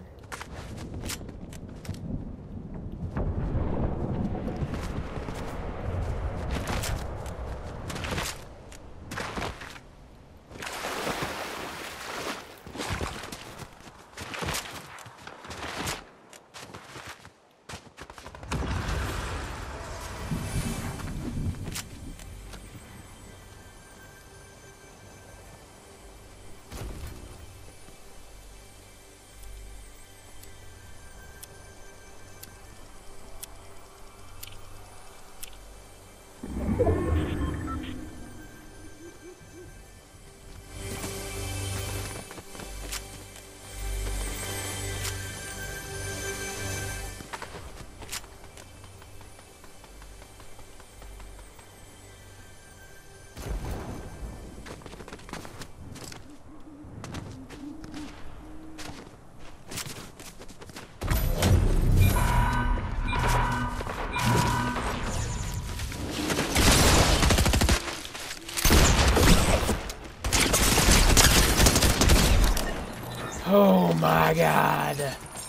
Oh my god.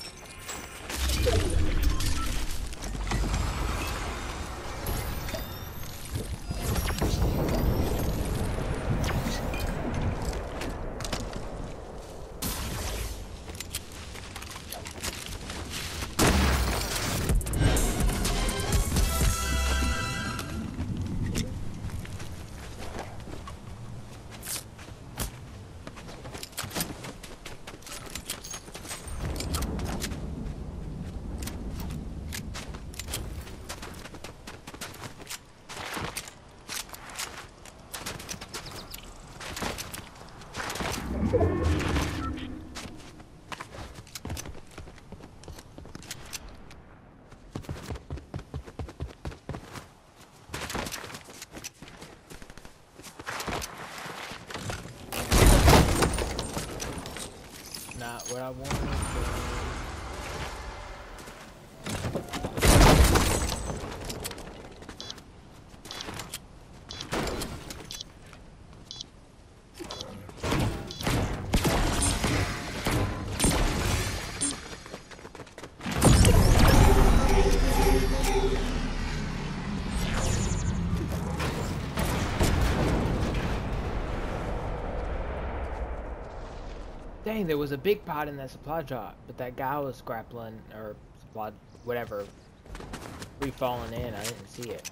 Not what I wanted. Dang, there was a big pot in that supply drop, but that guy was grappling, or supply, whatever, free-falling in. I didn't see it.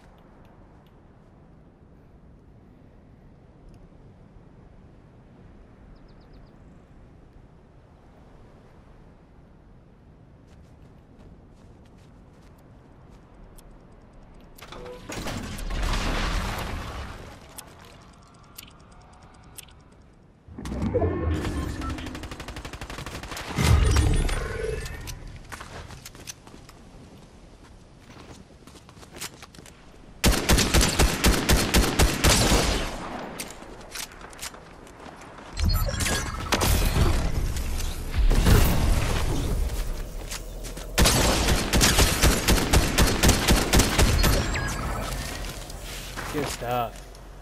Good stuff.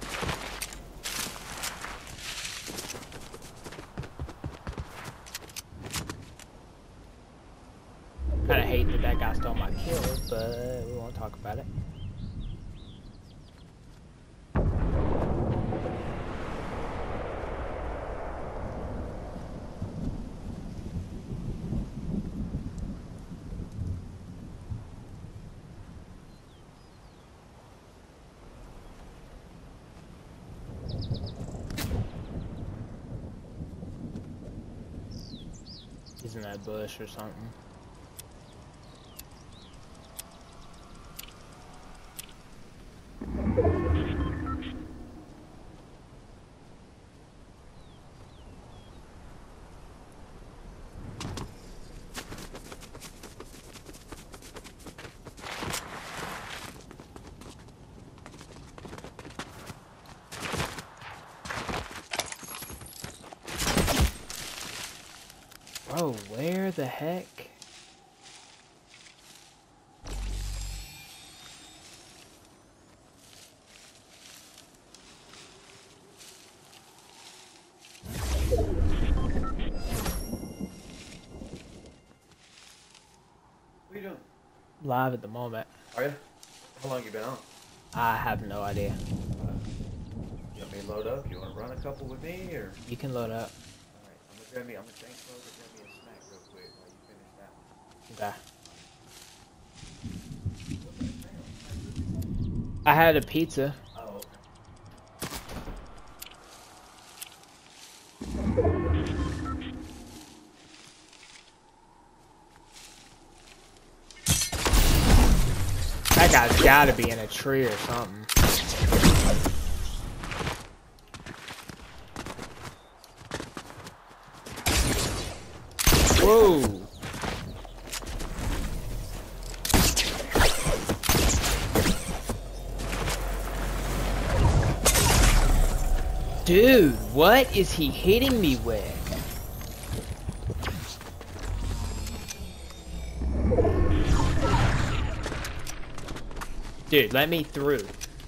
Kinda hate that that guy stole my kill, but we won't talk about it. He's in that bush or something. Where the heck? What are you doing? Live at the moment. Are you? How long you been on? I have no idea. Uh, you want me to load up? You want to run a couple with me, or? You can load up. All right, I'm gonna grab me. I'm gonna drink close and grab me a snack real quick while you finish that one. Okay. What kind of snack? I had a pizza. Oh, okay. That guy's gotta be in a tree or something. Whoa! Dude, what is he hitting me with? Dude, let me through.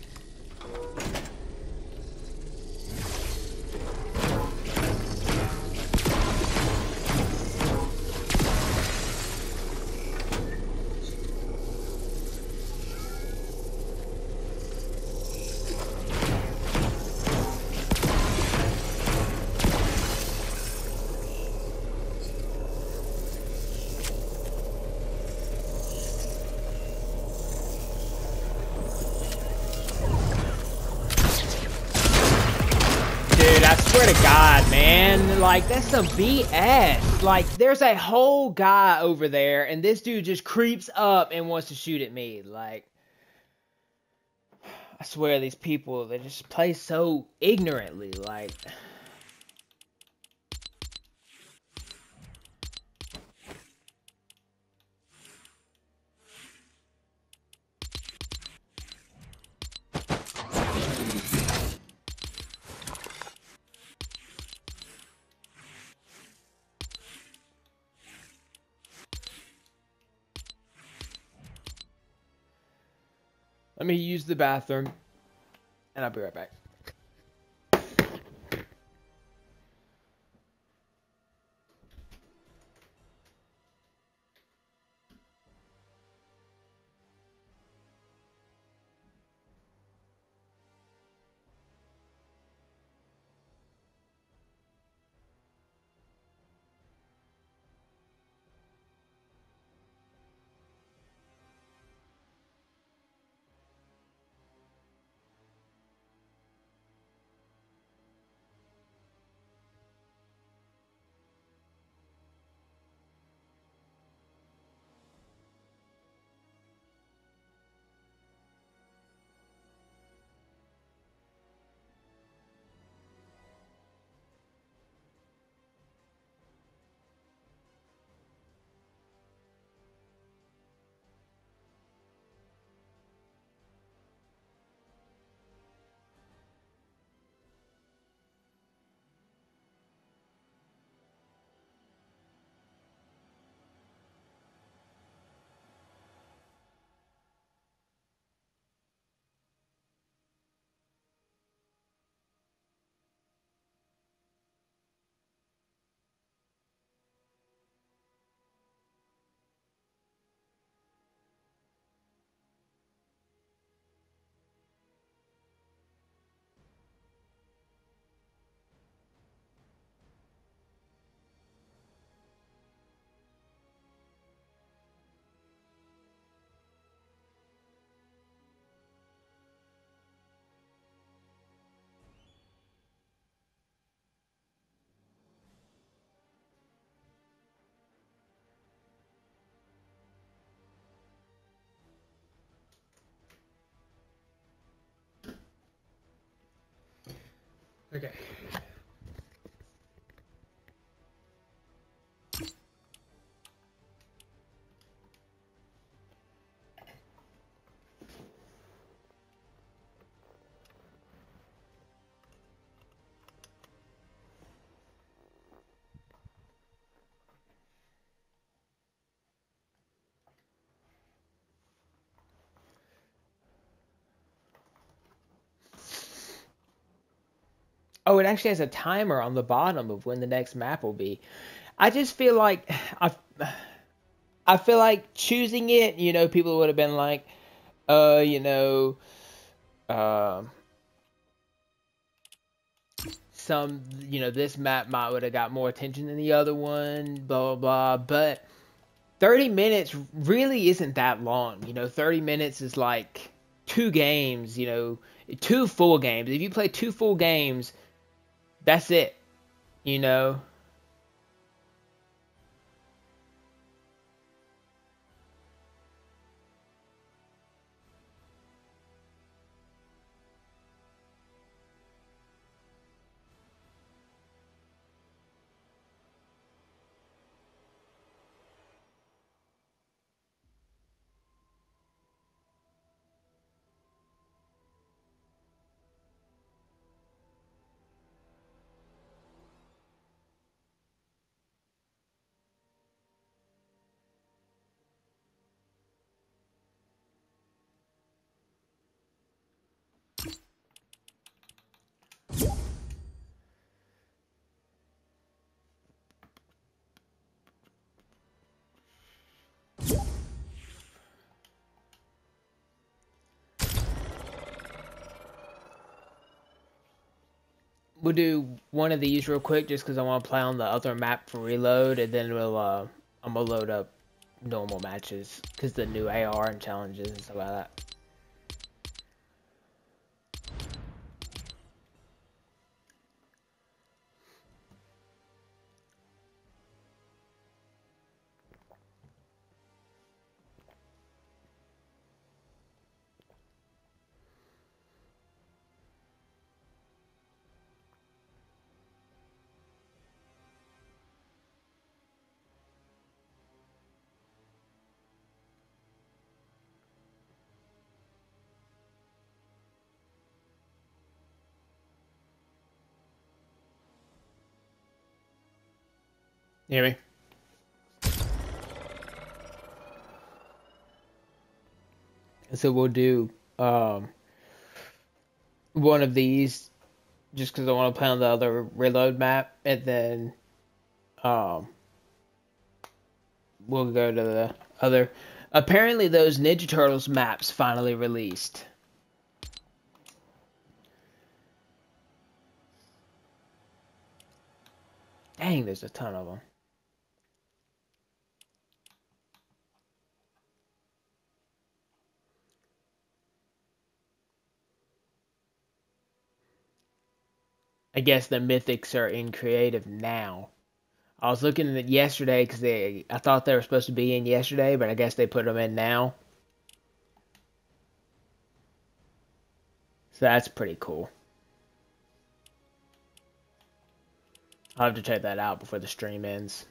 Dude, I swear to God, man, like, that's some B S. Like, there's a whole guy over there, and this dude just creeps up and wants to shoot at me. Like, I swear, these people, they just play so ignorantly. Like, let me use the bathroom, and I'll be right back. Okay. Oh, it actually has a timer on the bottom of when the next map will be. I just feel like I, I feel like choosing it. You know, people would have been like, uh, you know, um. some, you know, this map might would have got more attention than the other one, blah, blah, blah. But thirty minutes really isn't that long. You know, thirty minutes is like two games, you know, two full games. If you play two full games, that's it, you know. We'll do one of these real quick just because I want to play on the other map for reload, and then we'll, uh, I'm going to load up normal matches because the new A R and challenges and stuff like that. You hear me? So we'll do um, one of these just because I want to play on the other reload map, and then um, we'll go to the other. Apparently, those Ninja Turtles maps finally released. Dang, there's a ton of them. I guess the mythics are in creative now. I was looking at it yesterday because they, I thought they were supposed to be in yesterday, but I guess they put them in now. So that's pretty cool. I'll have to check that out before the stream ends.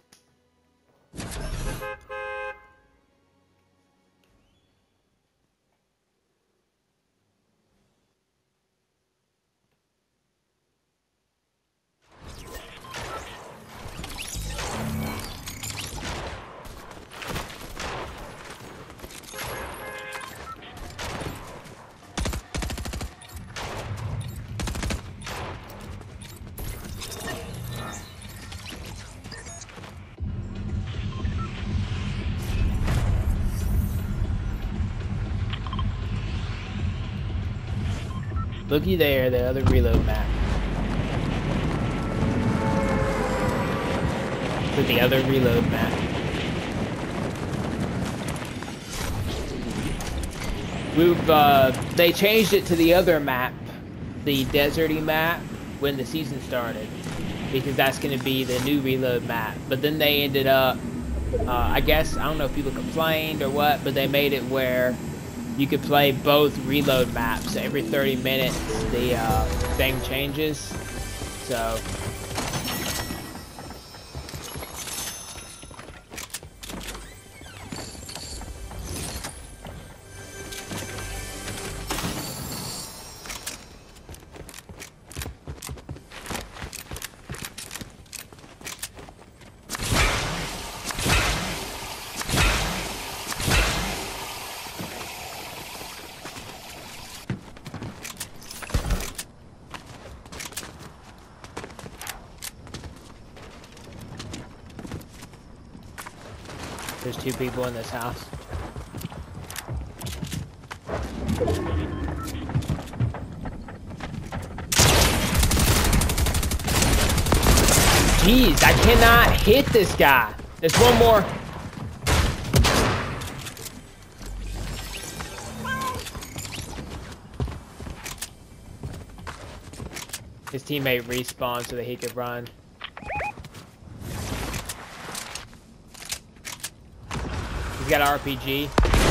Looky there, the other reload map. To the other reload map. We've, uh, they changed it to the other map, the deserty map, when the season started. Because that's going to be the new reload map. But then they ended up, uh, I guess, I don't know if people complained or what, but they made it where you could play both reload maps. Every thirty minutes, the uh, thing changes. So two people in this house. Jeez, I cannot hit this guy. There's one more. His teammate respawned so that he could run. He's got an R P G.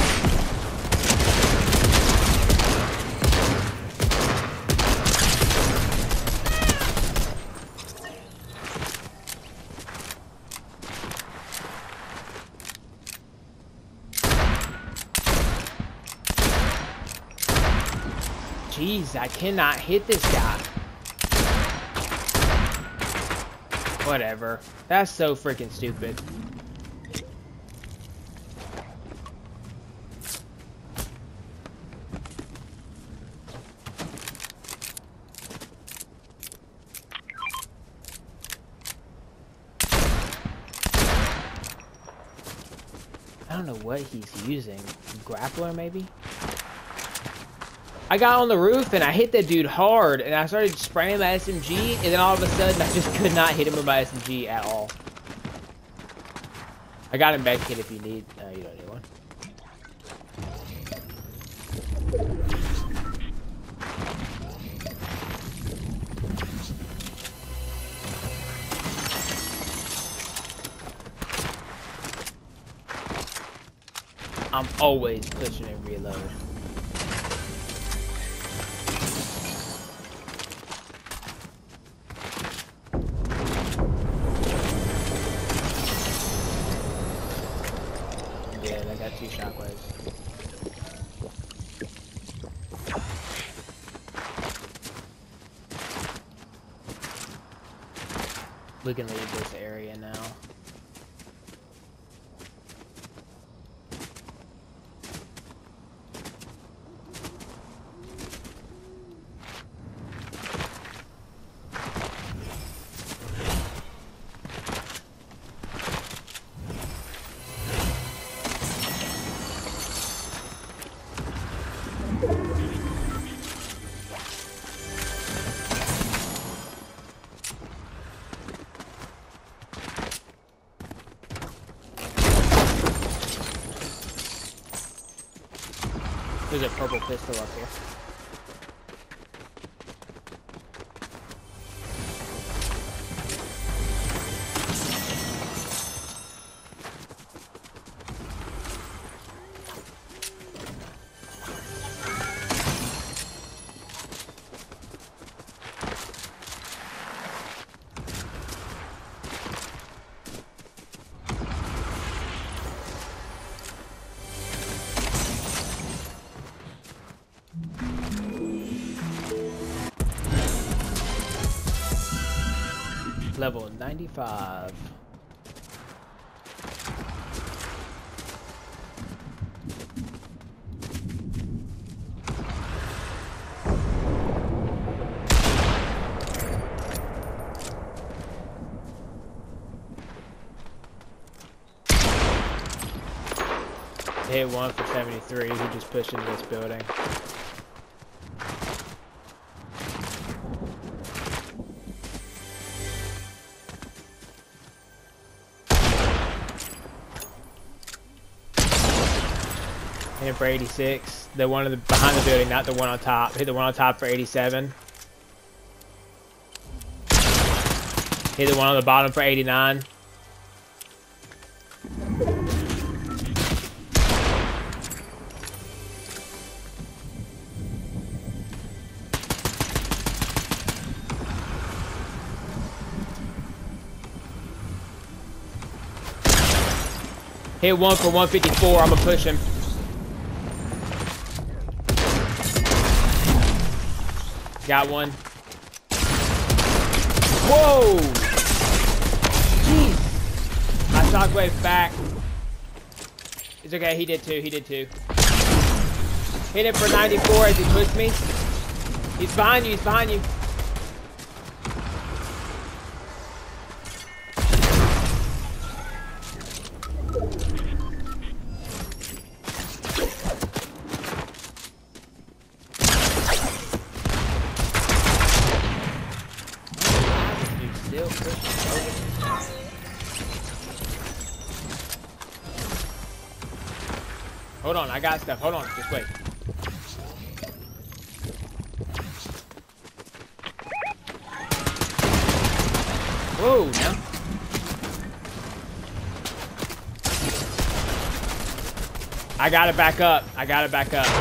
Jeez, I cannot hit this guy. Whatever. That's so freaking stupid. I don't know what he's using. Grappler, maybe? I got on the roof and I hit that dude hard and I started spraying my S M G and then all of a sudden I just could not hit him with my S M G at all. I got a med kit if you need. No, you don't need one. I'm always pushing and reload. Two shockwaves. We can leave this area now. There's a purple pistol up here. Level ninety-five. Hit one for seventy-three. He just pushed into this building. Hit for eighty-six. The one of the behind the building, not the one on top. Hit the one on top for eighty-seven. Hit the one on the bottom for eighty-nine. Hit one for one fifty-four. I'm gonna push him. Got one. Whoa! Jeez. My shockwave back. It's okay, he did too, he did too. Hit it for ninety-four as he pushed me. He's behind you, he's behind you. Hold on, I got stuff. Hold on, just wait. Whoa, now. I gotta back up. I gotta back up.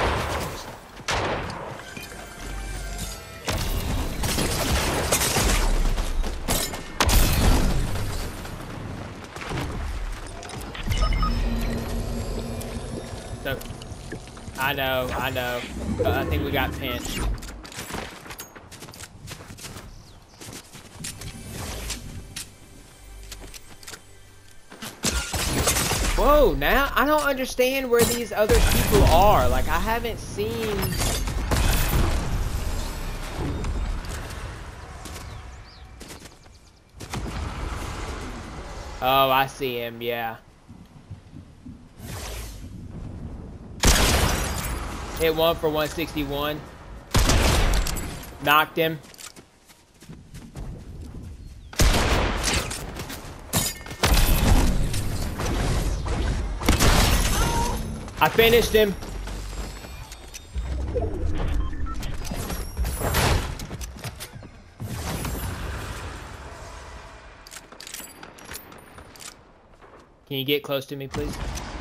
So, I know, I know. Uh, I think we got pinched. Whoa, now I don't understand where these other people are. Like, I haven't seen... Oh, I see him, yeah. Hit one for one sixty-one. Knocked him. I finished him. Can you get close to me, please?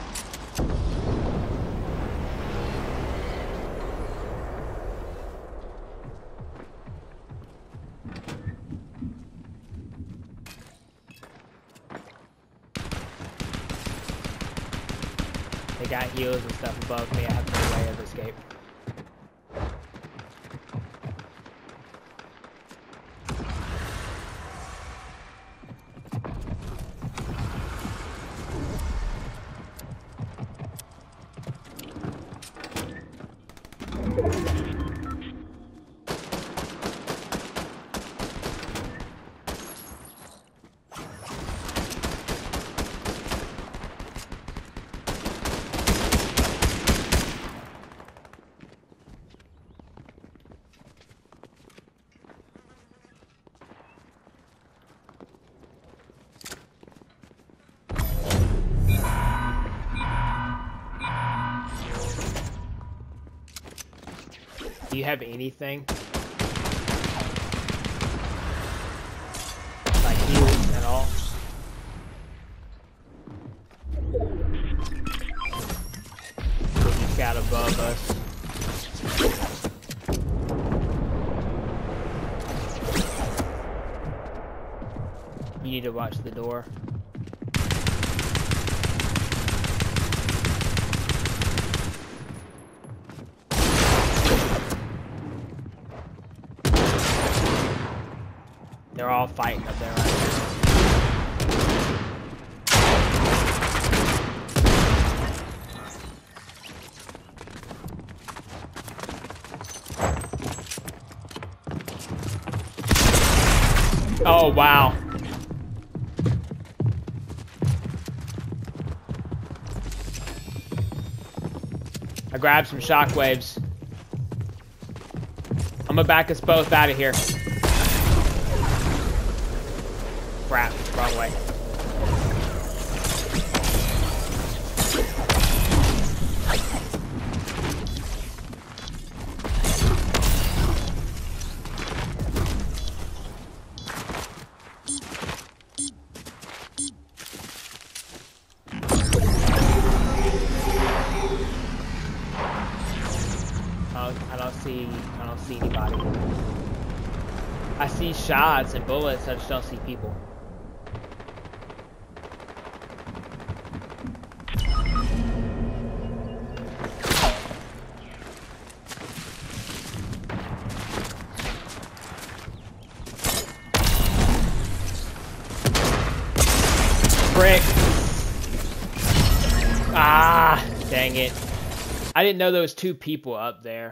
They got heals and stuff above me. I have no way of escape. Do you have anything? Like heals at all? He's got above us. You need to watch the door. They're all fighting up there right now. Oh, wow. I grabbed some shockwaves. I'm gonna back us both out of here. Crap, wrong way. Oh, I don't see, I don't see anybody. I see shots and bullets, I just don't see people. Frick. Ah, dang it. I didn't know there was two people up there.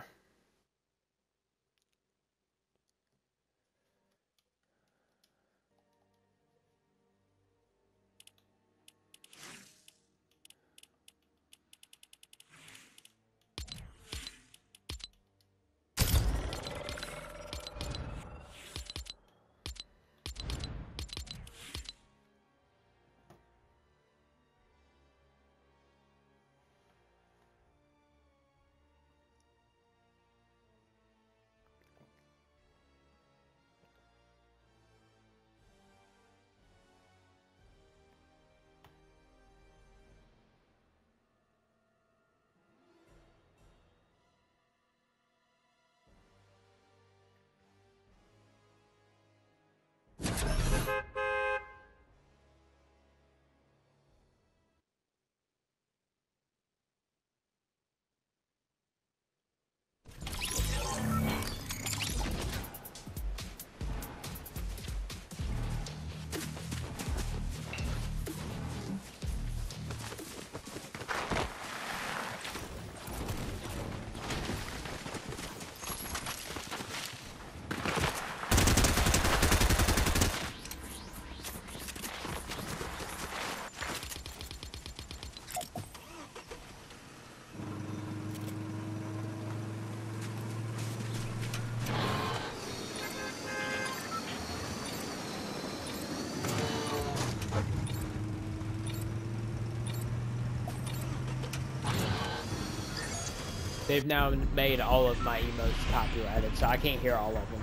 they've now made all of my emotes copyrighted, so I can't hear all of them.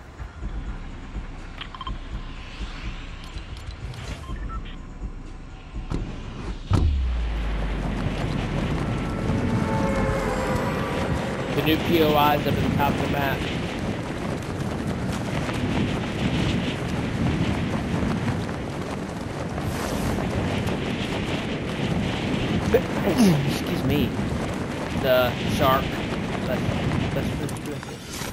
The new P O Is up at the top of the map. Excuse me. The shark. Let's, let's, let's do this.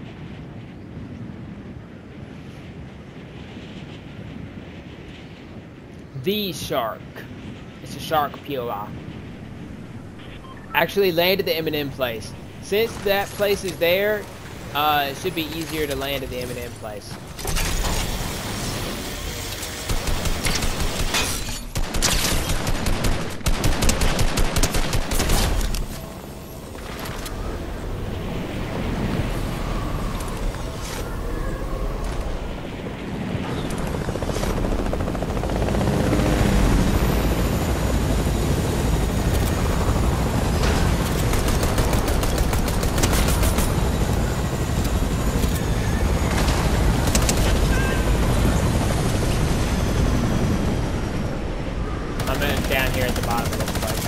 The shark. It's a shark P O I. Actually landed the M and M place. Since that place is there, uh, it should be easier to land at the M and M place. Down here at the bottom of this place.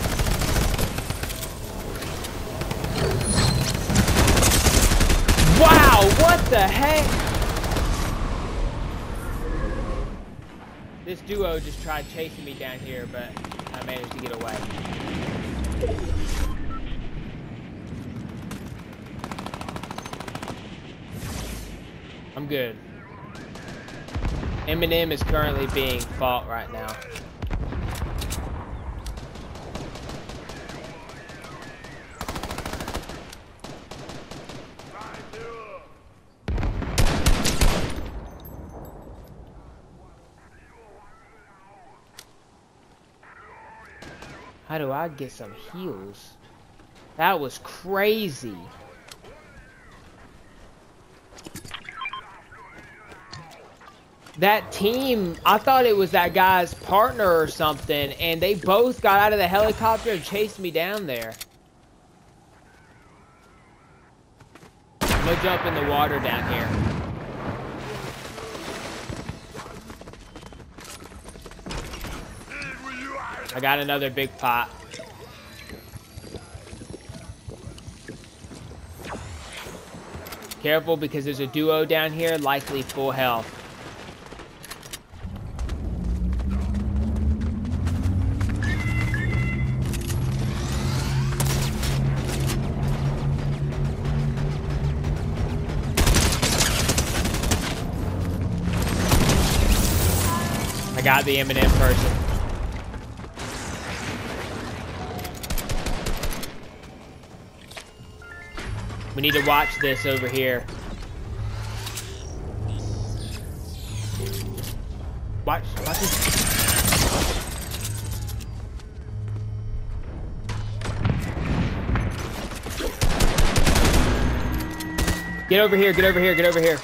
Wow, what the heck? This duo just tried chasing me down here, but I managed to get away. I'm good. M and M is currently being fought right now. How do I get some heals? That was crazy. That team, I thought it was that guy's partner or something, and they both got out of the helicopter and chased me down there. I'm gonna jump in the water down here. I got another big pot. Careful because there's a duo down here, likely full health. I got the M and M person. We need to watch this over here. Watch, watch this. Get over here, get over here, get over here.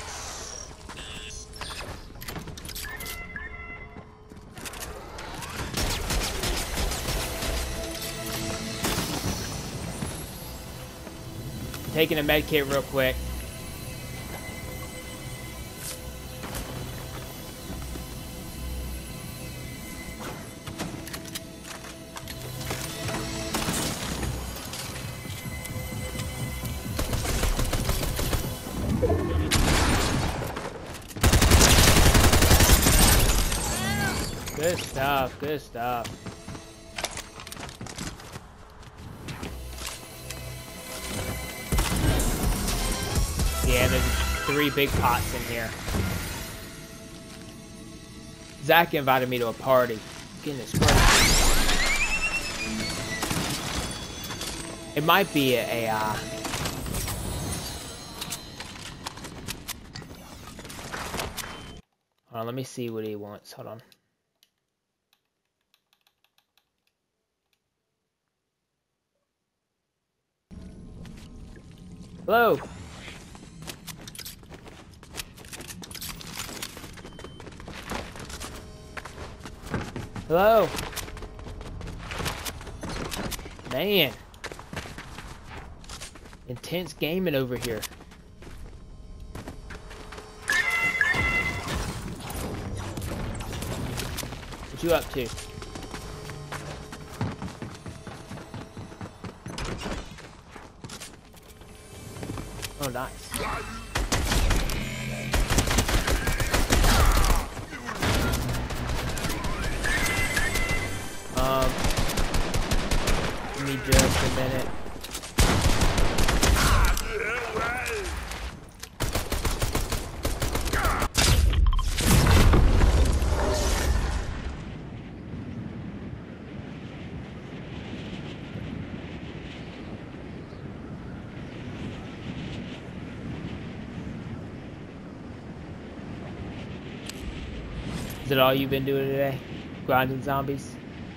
Taking a med kit real quick. Good stuff, good stuff. Yeah, there's three big pots in here. Zach invited me to a party. Goodness gracious. It might be an A I. Hold on, let me see what he wants. Hold on. Hello. Hello. Man. Intense gaming over here. What you up to? Oh, nice. Um, give me just a minute. Is that all you've been doing today? Grinding zombies?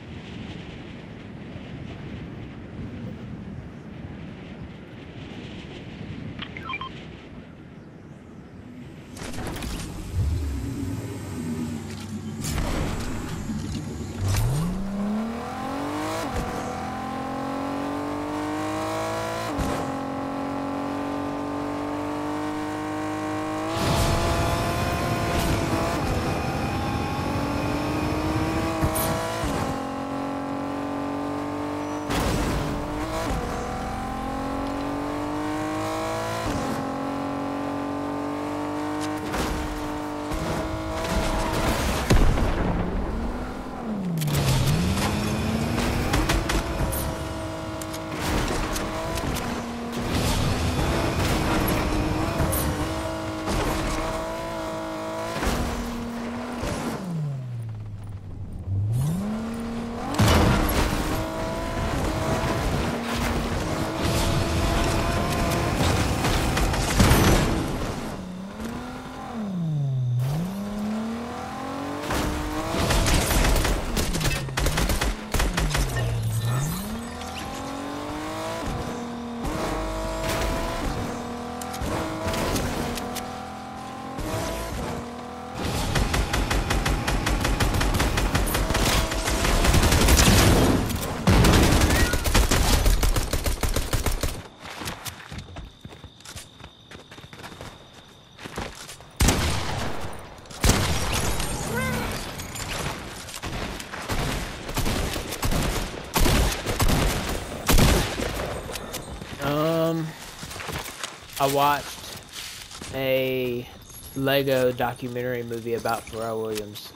Um, I watched a Lego documentary movie about Pharrell Williams.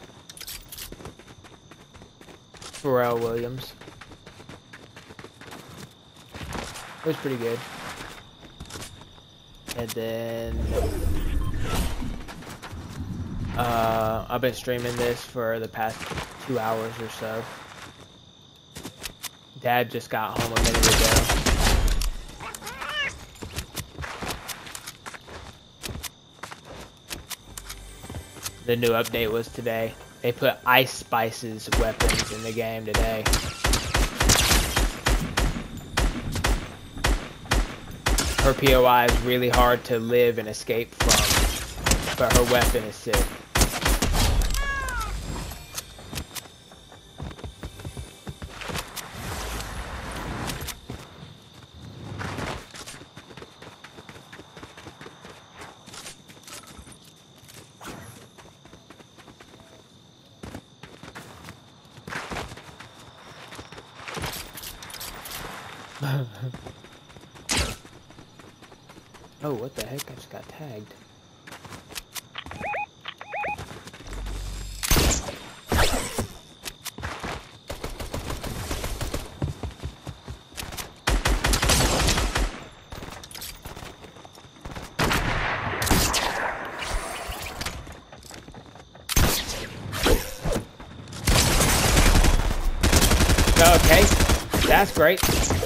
Pharrell Williams. It was pretty good. And then uh, I've been streaming this for the past two hours or so. Dad just got home a minute ago. The new update was today. They put Ice Spice's weapons in the game today. Her P O I is really hard to live and escape from, but her weapon is sick. Oh, what the heck? I just got tagged. Okay, that's great.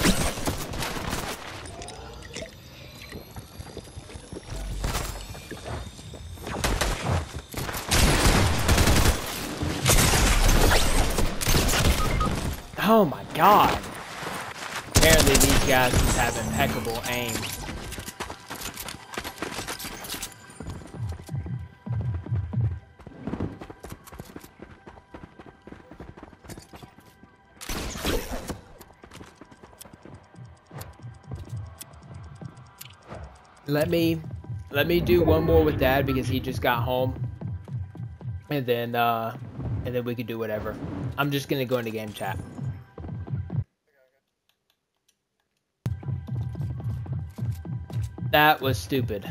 Oh my god. Apparently these guys just have impeccable aim. Let me let me do one more with Dad because he just got home, and then uh, and then we could do whatever. I'm just gonna go into game chat. That was stupid.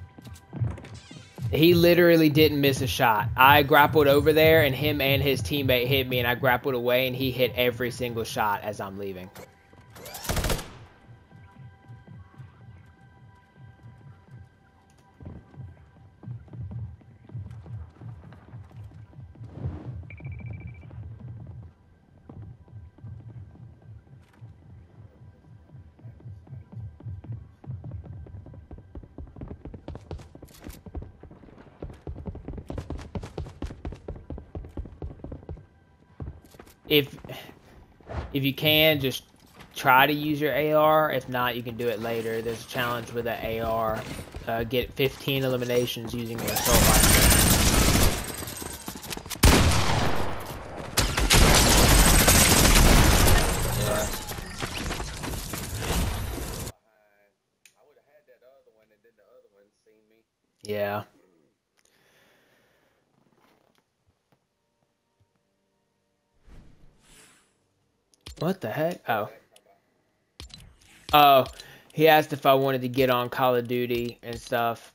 He literally didn't miss a shot. I grappled over there, and him and his teammate hit me, and I grappled away, and he hit every single shot as I'm leaving. If if you can, just try to use your A R. If not, you can do it later. There's a challenge with an A R. Uh, get fifteen eliminations using your assault rifle. Yeah. I would have had that other one, and then the other one seen me. Yeah. What the heck? Oh. Oh, he asked if I wanted to get on Call of Duty and stuff.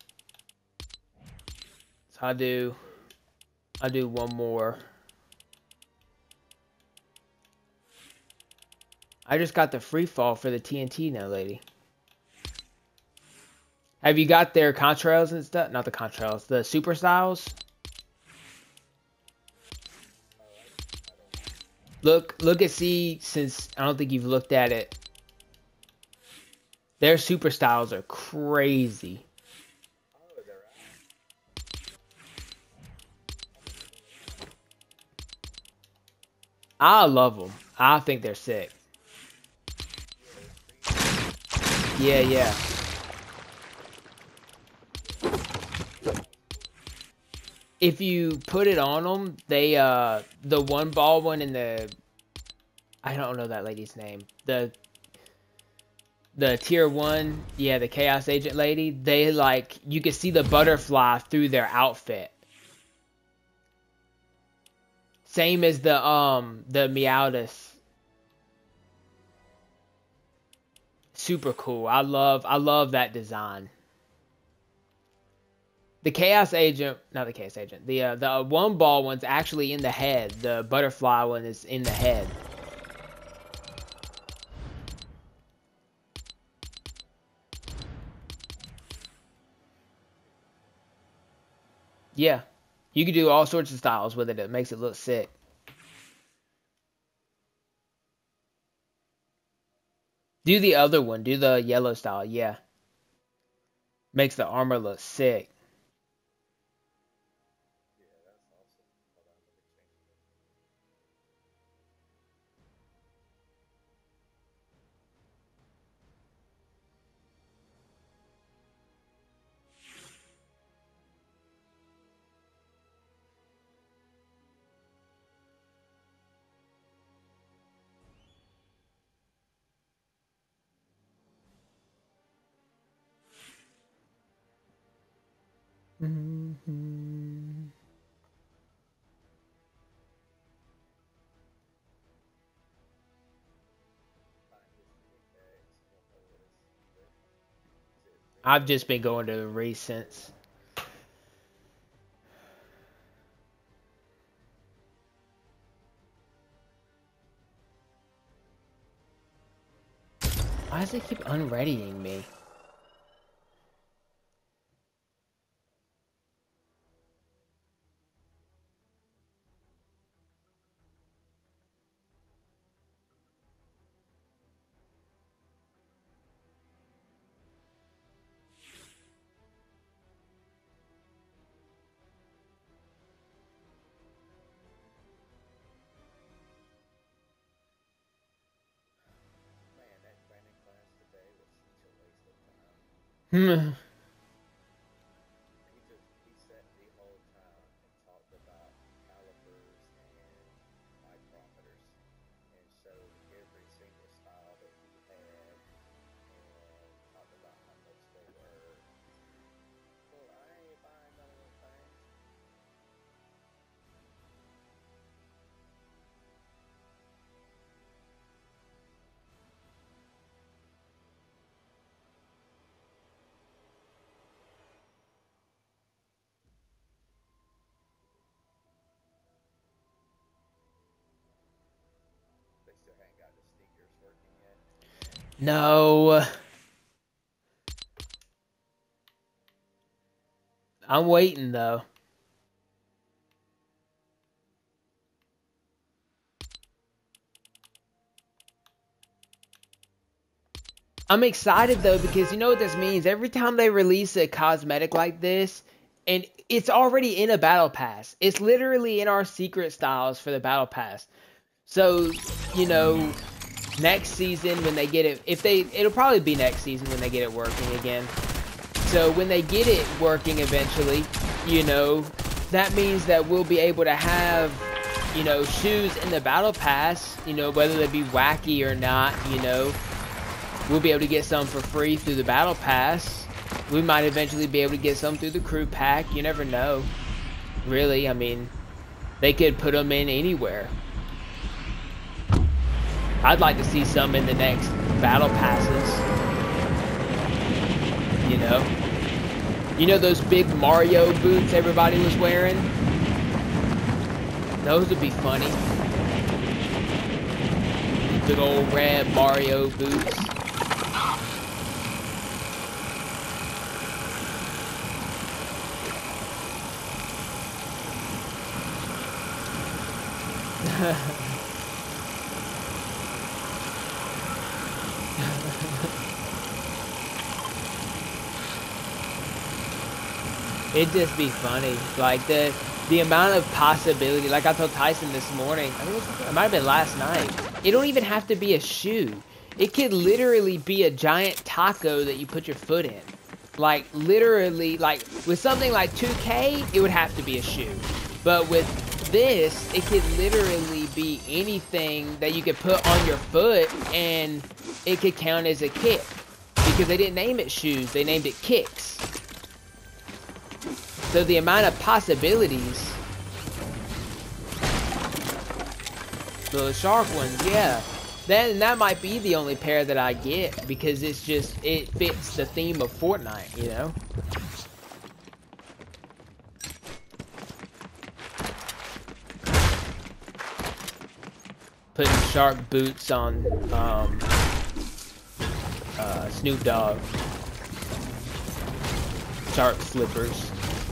So I'll do, I'll do one more. I just got the free fall for the T N T now, lady. Have you got their contrails and stuff? Not the contrails, the super styles. Look, look at see. Since I don't think you've looked at it, their super styles are crazy. I love them. I think they're sick. Yeah, yeah. If you put it on them, they uh the one ball one and the I don't know that lady's name. The the tier one, yeah, the Chaos Agent lady, they like you can see the butterfly through their outfit. Same as the um the Meowdus. Super cool. I love I love that design. The Chaos Agent, not the Chaos Agent. The uh, the one ball one's actually in the head. The butterfly one is in the head. Yeah. You can do all sorts of styles with it. It makes it look sick. Do the other one. Do the yellow style. Yeah. Makes the armor look sick. Mm-hmm. I've just been going to the recents. Why does it keep unreadying me? Man, that training class today was such a waste of time. He just he sat the whole time and talked about calipers and micrometers and showed every single style that he had and talked about how much they were No. I'm waiting though. I'm excited though because you know what this means? Every time they release a cosmetic like this, and it's already in a battle pass. It's literally in our secret styles for the battle pass. So, you know, next season when they get it, if they, it'll probably be next season when they get it working again. So when they get it working eventually, you know, that means that we'll be able to have, you know, shoes in the battle pass, you know, whether they be wacky or not, you know. We'll be able to get some for free through the battle pass. We might eventually be able to get some through the crew pack. You never know. Really, I mean, they could put them in anywhere. I'd like to see some in the next battle passes. You know? You know those big Mario boots everybody was wearing? Those would be funny. Big old red Mario boots. It'd just be funny, like the the amount of possibility. Like I told Tyson this morning, I think it, was, it might have been last night. It don't even have to be a shoe. It could literally be a giant taco that you put your foot in. Like literally, like with something like two K, it would have to be a shoe. But with this, it could literally be anything that you could put on your foot, and it could count as a kick because they didn't name it shoes; they named it kicks. So the amount of possibilities. The shark ones, yeah. Then that might be the only pair that I get because it's just, it fits the theme of Fortnite, you know? Putting shark boots on um, uh, Snoop Dogg. Shark slippers.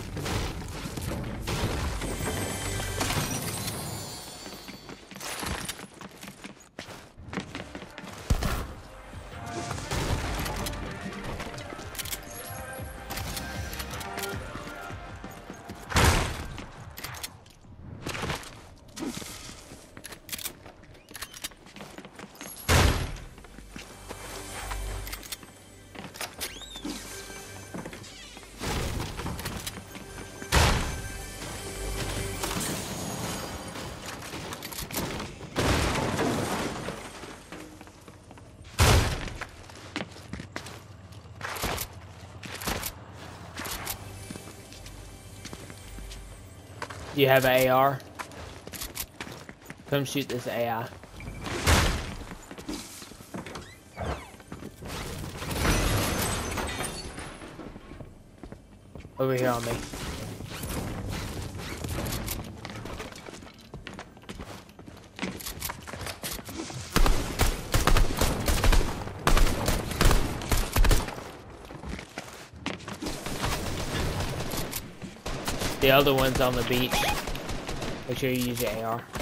You have an A R? Come shoot this A I. Over here on me. The other one's on the beach. Make sure you use your A R.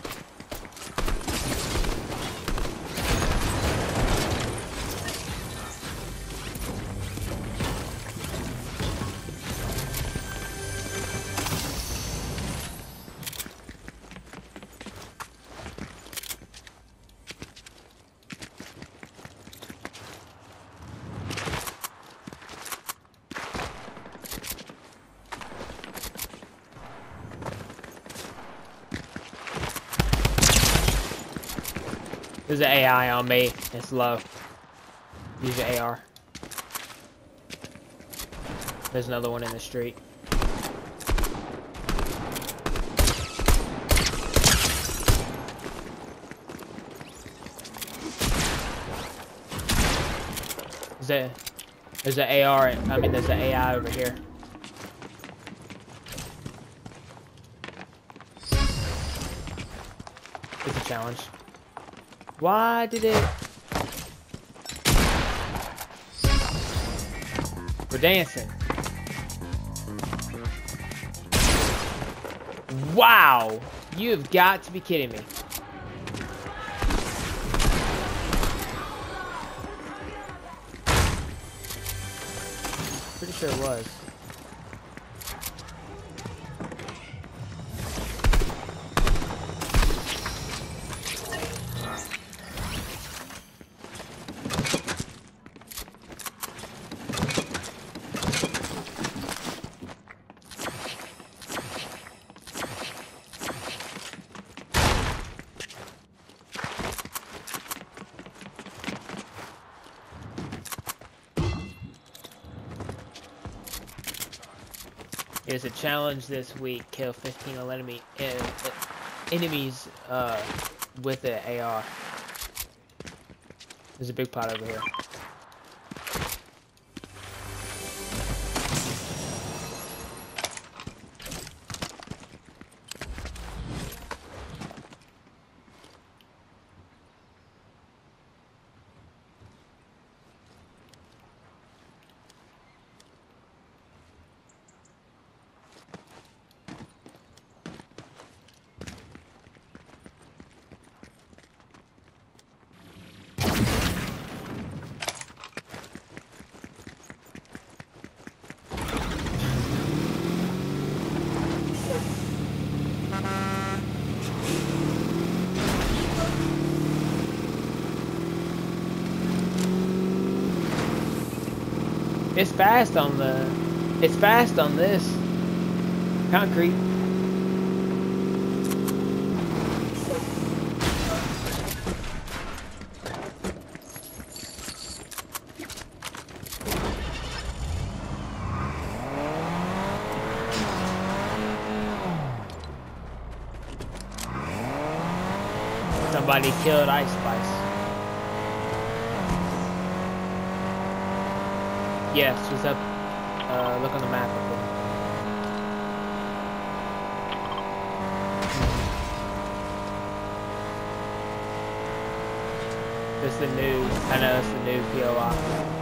There's an A I on me. It's low. Use your A R. There's another one in the street. There's a, there's an A R. I mean, there's an A I over here. It's a challenge. Why did it... We're dancing. Wow! You've got to be kidding me. Pretty sure it was. There's a challenge this week: kill fifteen enemy uh, enemies uh, with an A R. There's a big pot over here. It's fast on the. It's fast on this concrete. Somebody killed Ice Spice. Yes, she's up. Uh, look on the map. It's the new. I know it's the new P O I.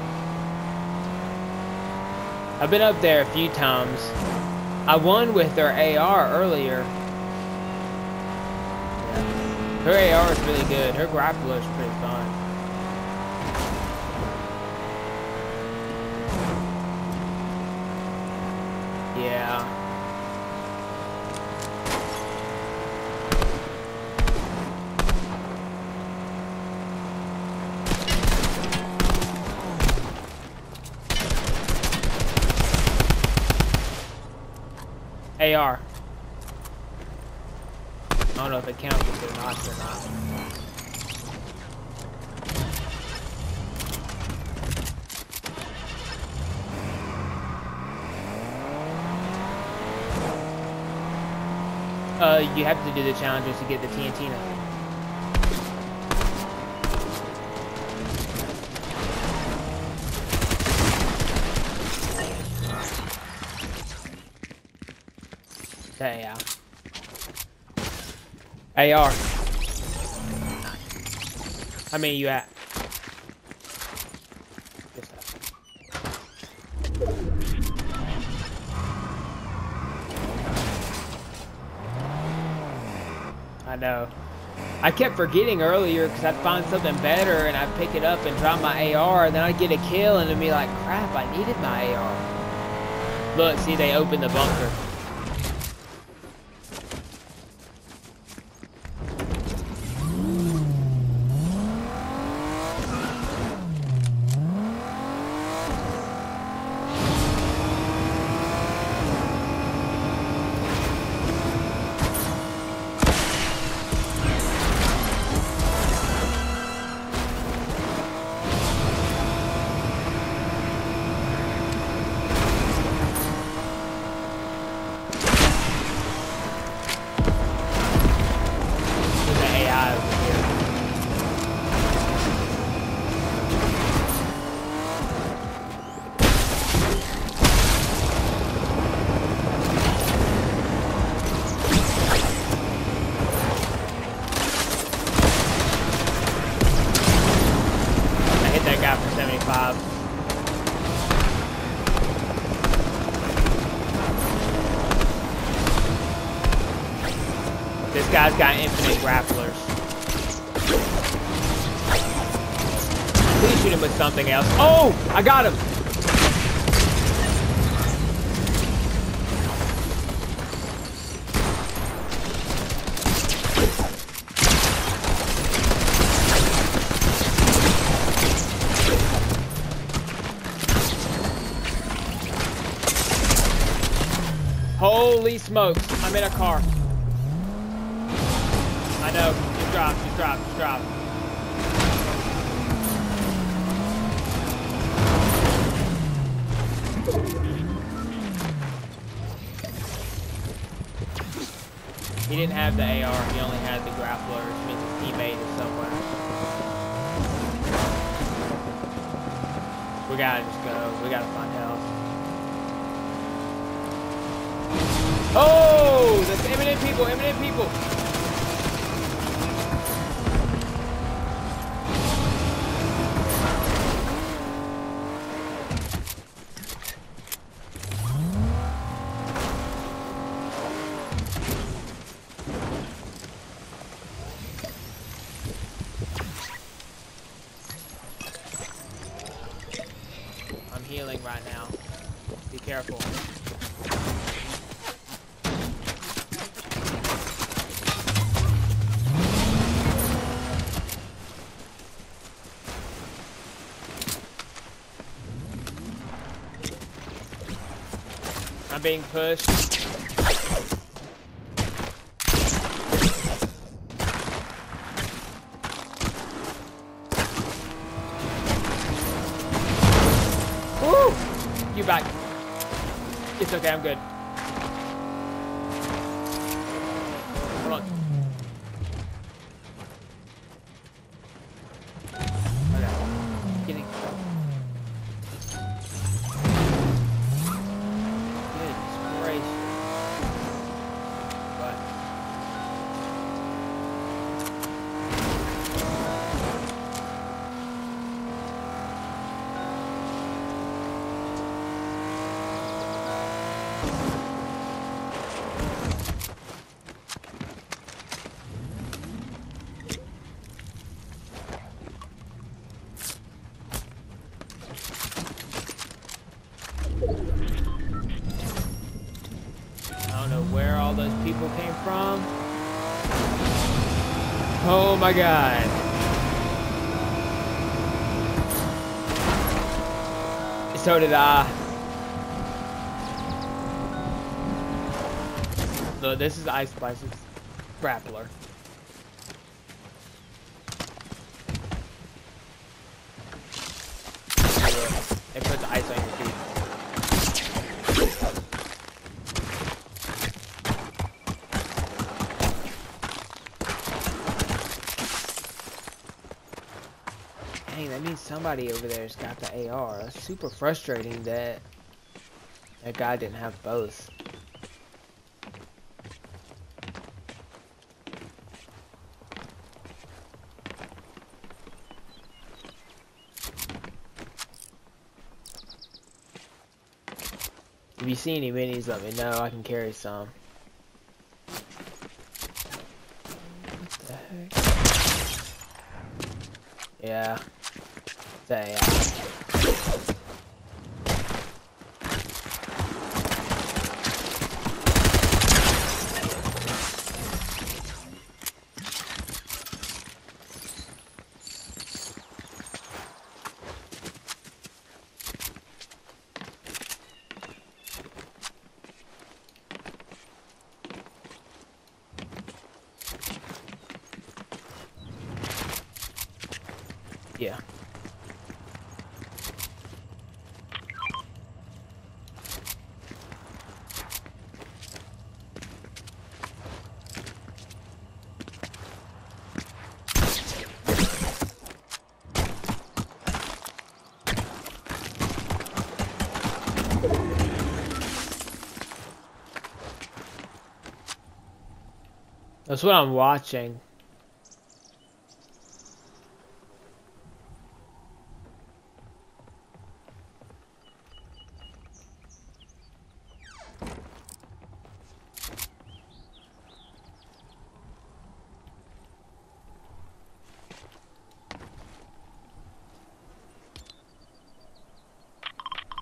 I've been up there a few times. I won with their A R earlier. Yeah. Her A R is really good. Her grappler is pretty fun. Yeah. A R. I don't know if it counts if they're not or not. Uh, you have to do the challenges to get the T N T now. Okay, yeah. A R. How many you at? I know. I kept forgetting earlier because I'd find something better and I'd pick it up and drop my A R, and then I'd get a kill and it'd be like, crap, I needed my A R. Look, see, they opened the bunker. guy's got infinite grapplers. Please shoot him with something else. Oh! I got him! Holy smokes, I'm in a car. I know, just drop, just drop, just drop. He didn't have the A R, he only had the grappler, which means his teammate is somewhere. We gotta just go, we gotta find health. Oh, that's imminent people, imminent people. I'm healing right now. Be careful. I'm being pushed. Woo! You back. It's okay, I'm good. Hold on. Okay. Getting. I don't know where all those people came from. Oh my god. So did I. No, this is Ice Spice's grappler. It puts ice on your feet. Dang, that means somebody over there's got the A R. That's super frustrating that that guy didn't have both. If you see any minis, let me know. I can carry some. What the heck? Yeah. Say, uh, yeah. That's what I'm watching.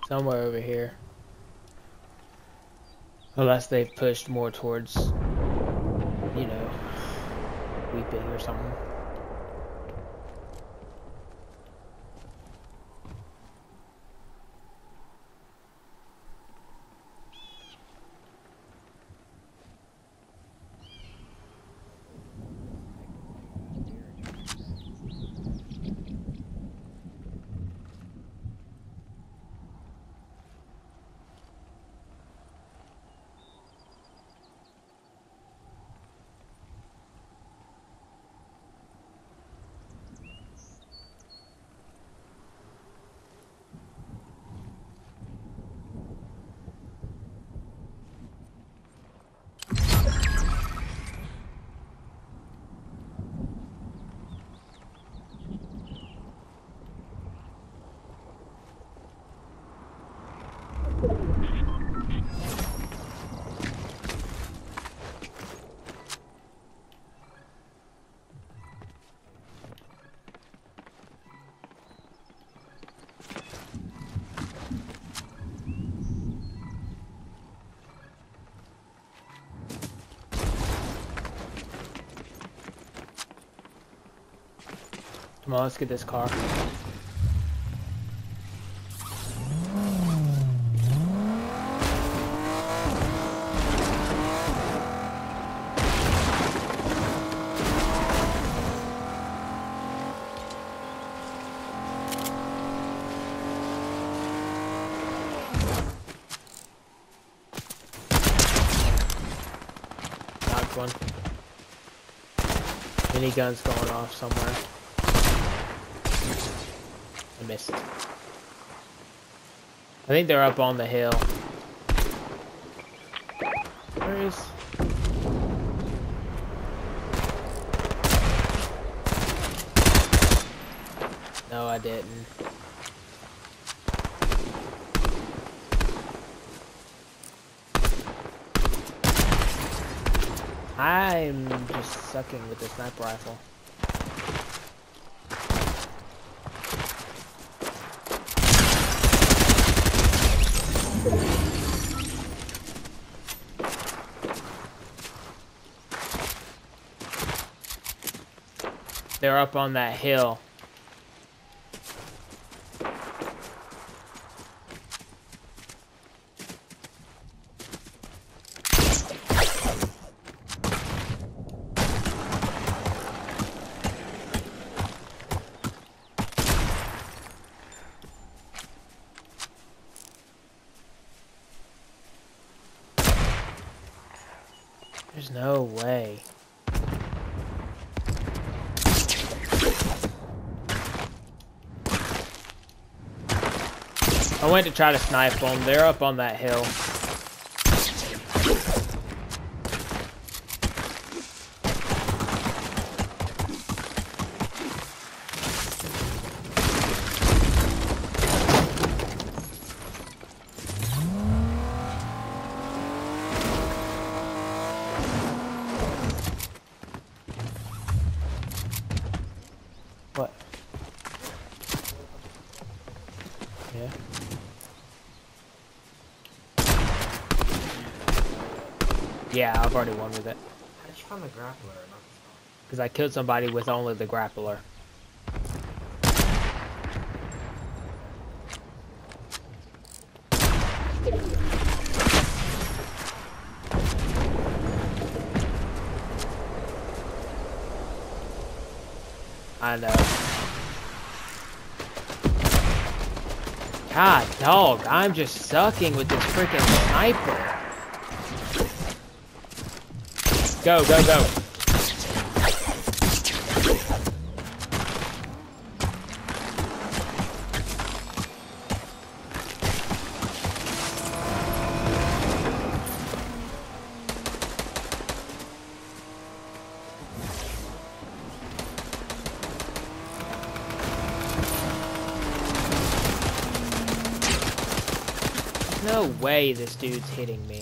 Somewhere over here. Unless they've pushed more towards, you know, weeping or something. Come on, let's get this car. Knocked one. Minigun's going off somewhere. I missed. I think they're up on the hill. Where is... No, I didn't. I'm just sucking with the sniper rifle. They're up on that hill. There's no way. I went to try to snipe them. They're up on that hill. What? Yeah. Yeah, I've already won with it. How'd you find the grappler and not the star? Because I killed somebody with only the grappler. I know. God, dog, I'm just sucking with this freaking sniper. Go, go, go. No way this dude's hitting me.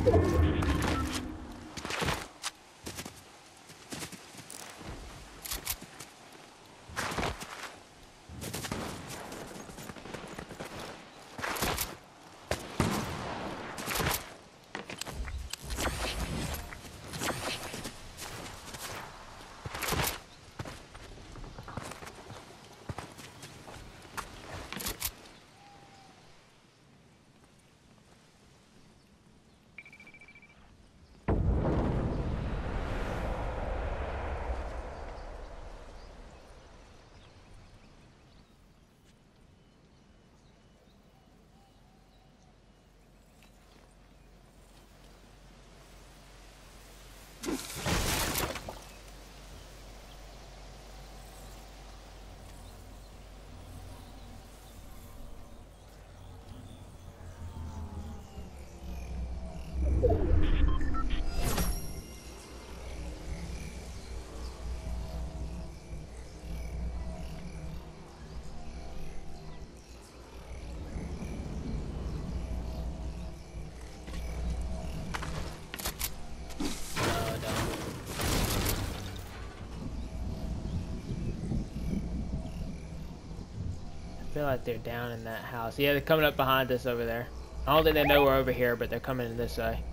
I feel like they're down in that house. Yeah, they're coming up behind us over there. I don't think they know we're over here, but they're coming in this way.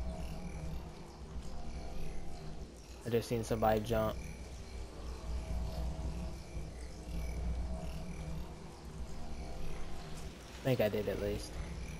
I just seen somebody jump. I think I did at least.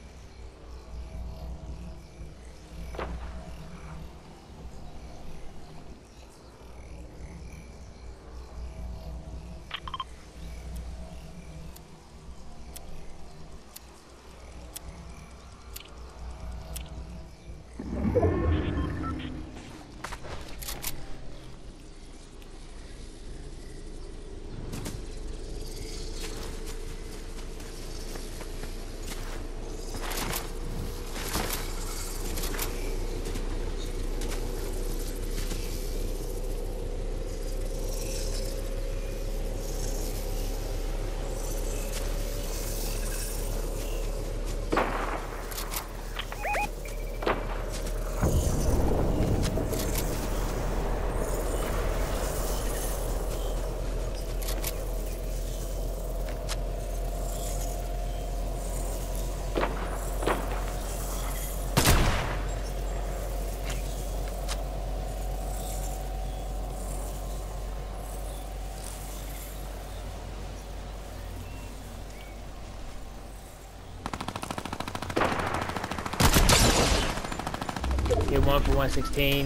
Get one for one sixteen.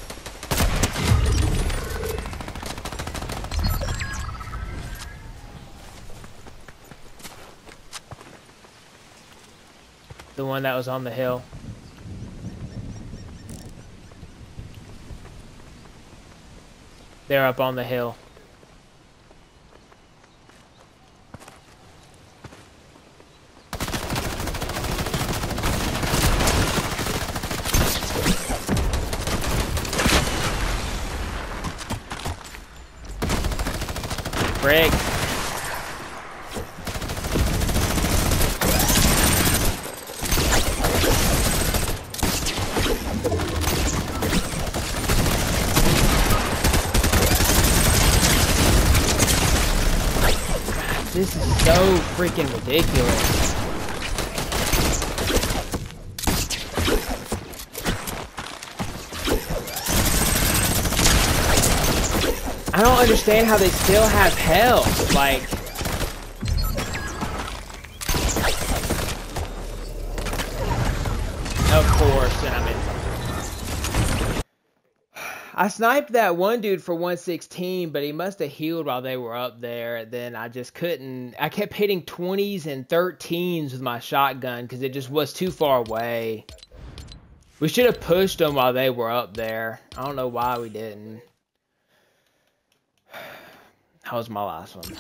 The one that was on the hill. They're up on the hill. Frick. This is so freaking ridiculous. I don't understand how they still have health. Like, of course, and I mean, I sniped that one dude for one sixteen, but he must have healed while they were up there. Then I just couldn't. I kept hitting twenties and thirteens with my shotgun because it just was too far away. We should have pushed them while they were up there. I don't know why we didn't. That was my last one.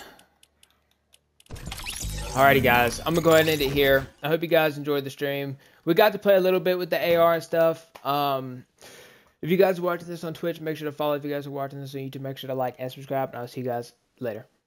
Alrighty, guys. I'm going to go ahead and end it here. I hope you guys enjoyed the stream. We got to play a little bit with the A R and stuff. Um, if you guys are watching this on Twitch, make sure to follow. If you guys are watching this on YouTube, make sure to like and subscribe. And I'll see you guys later.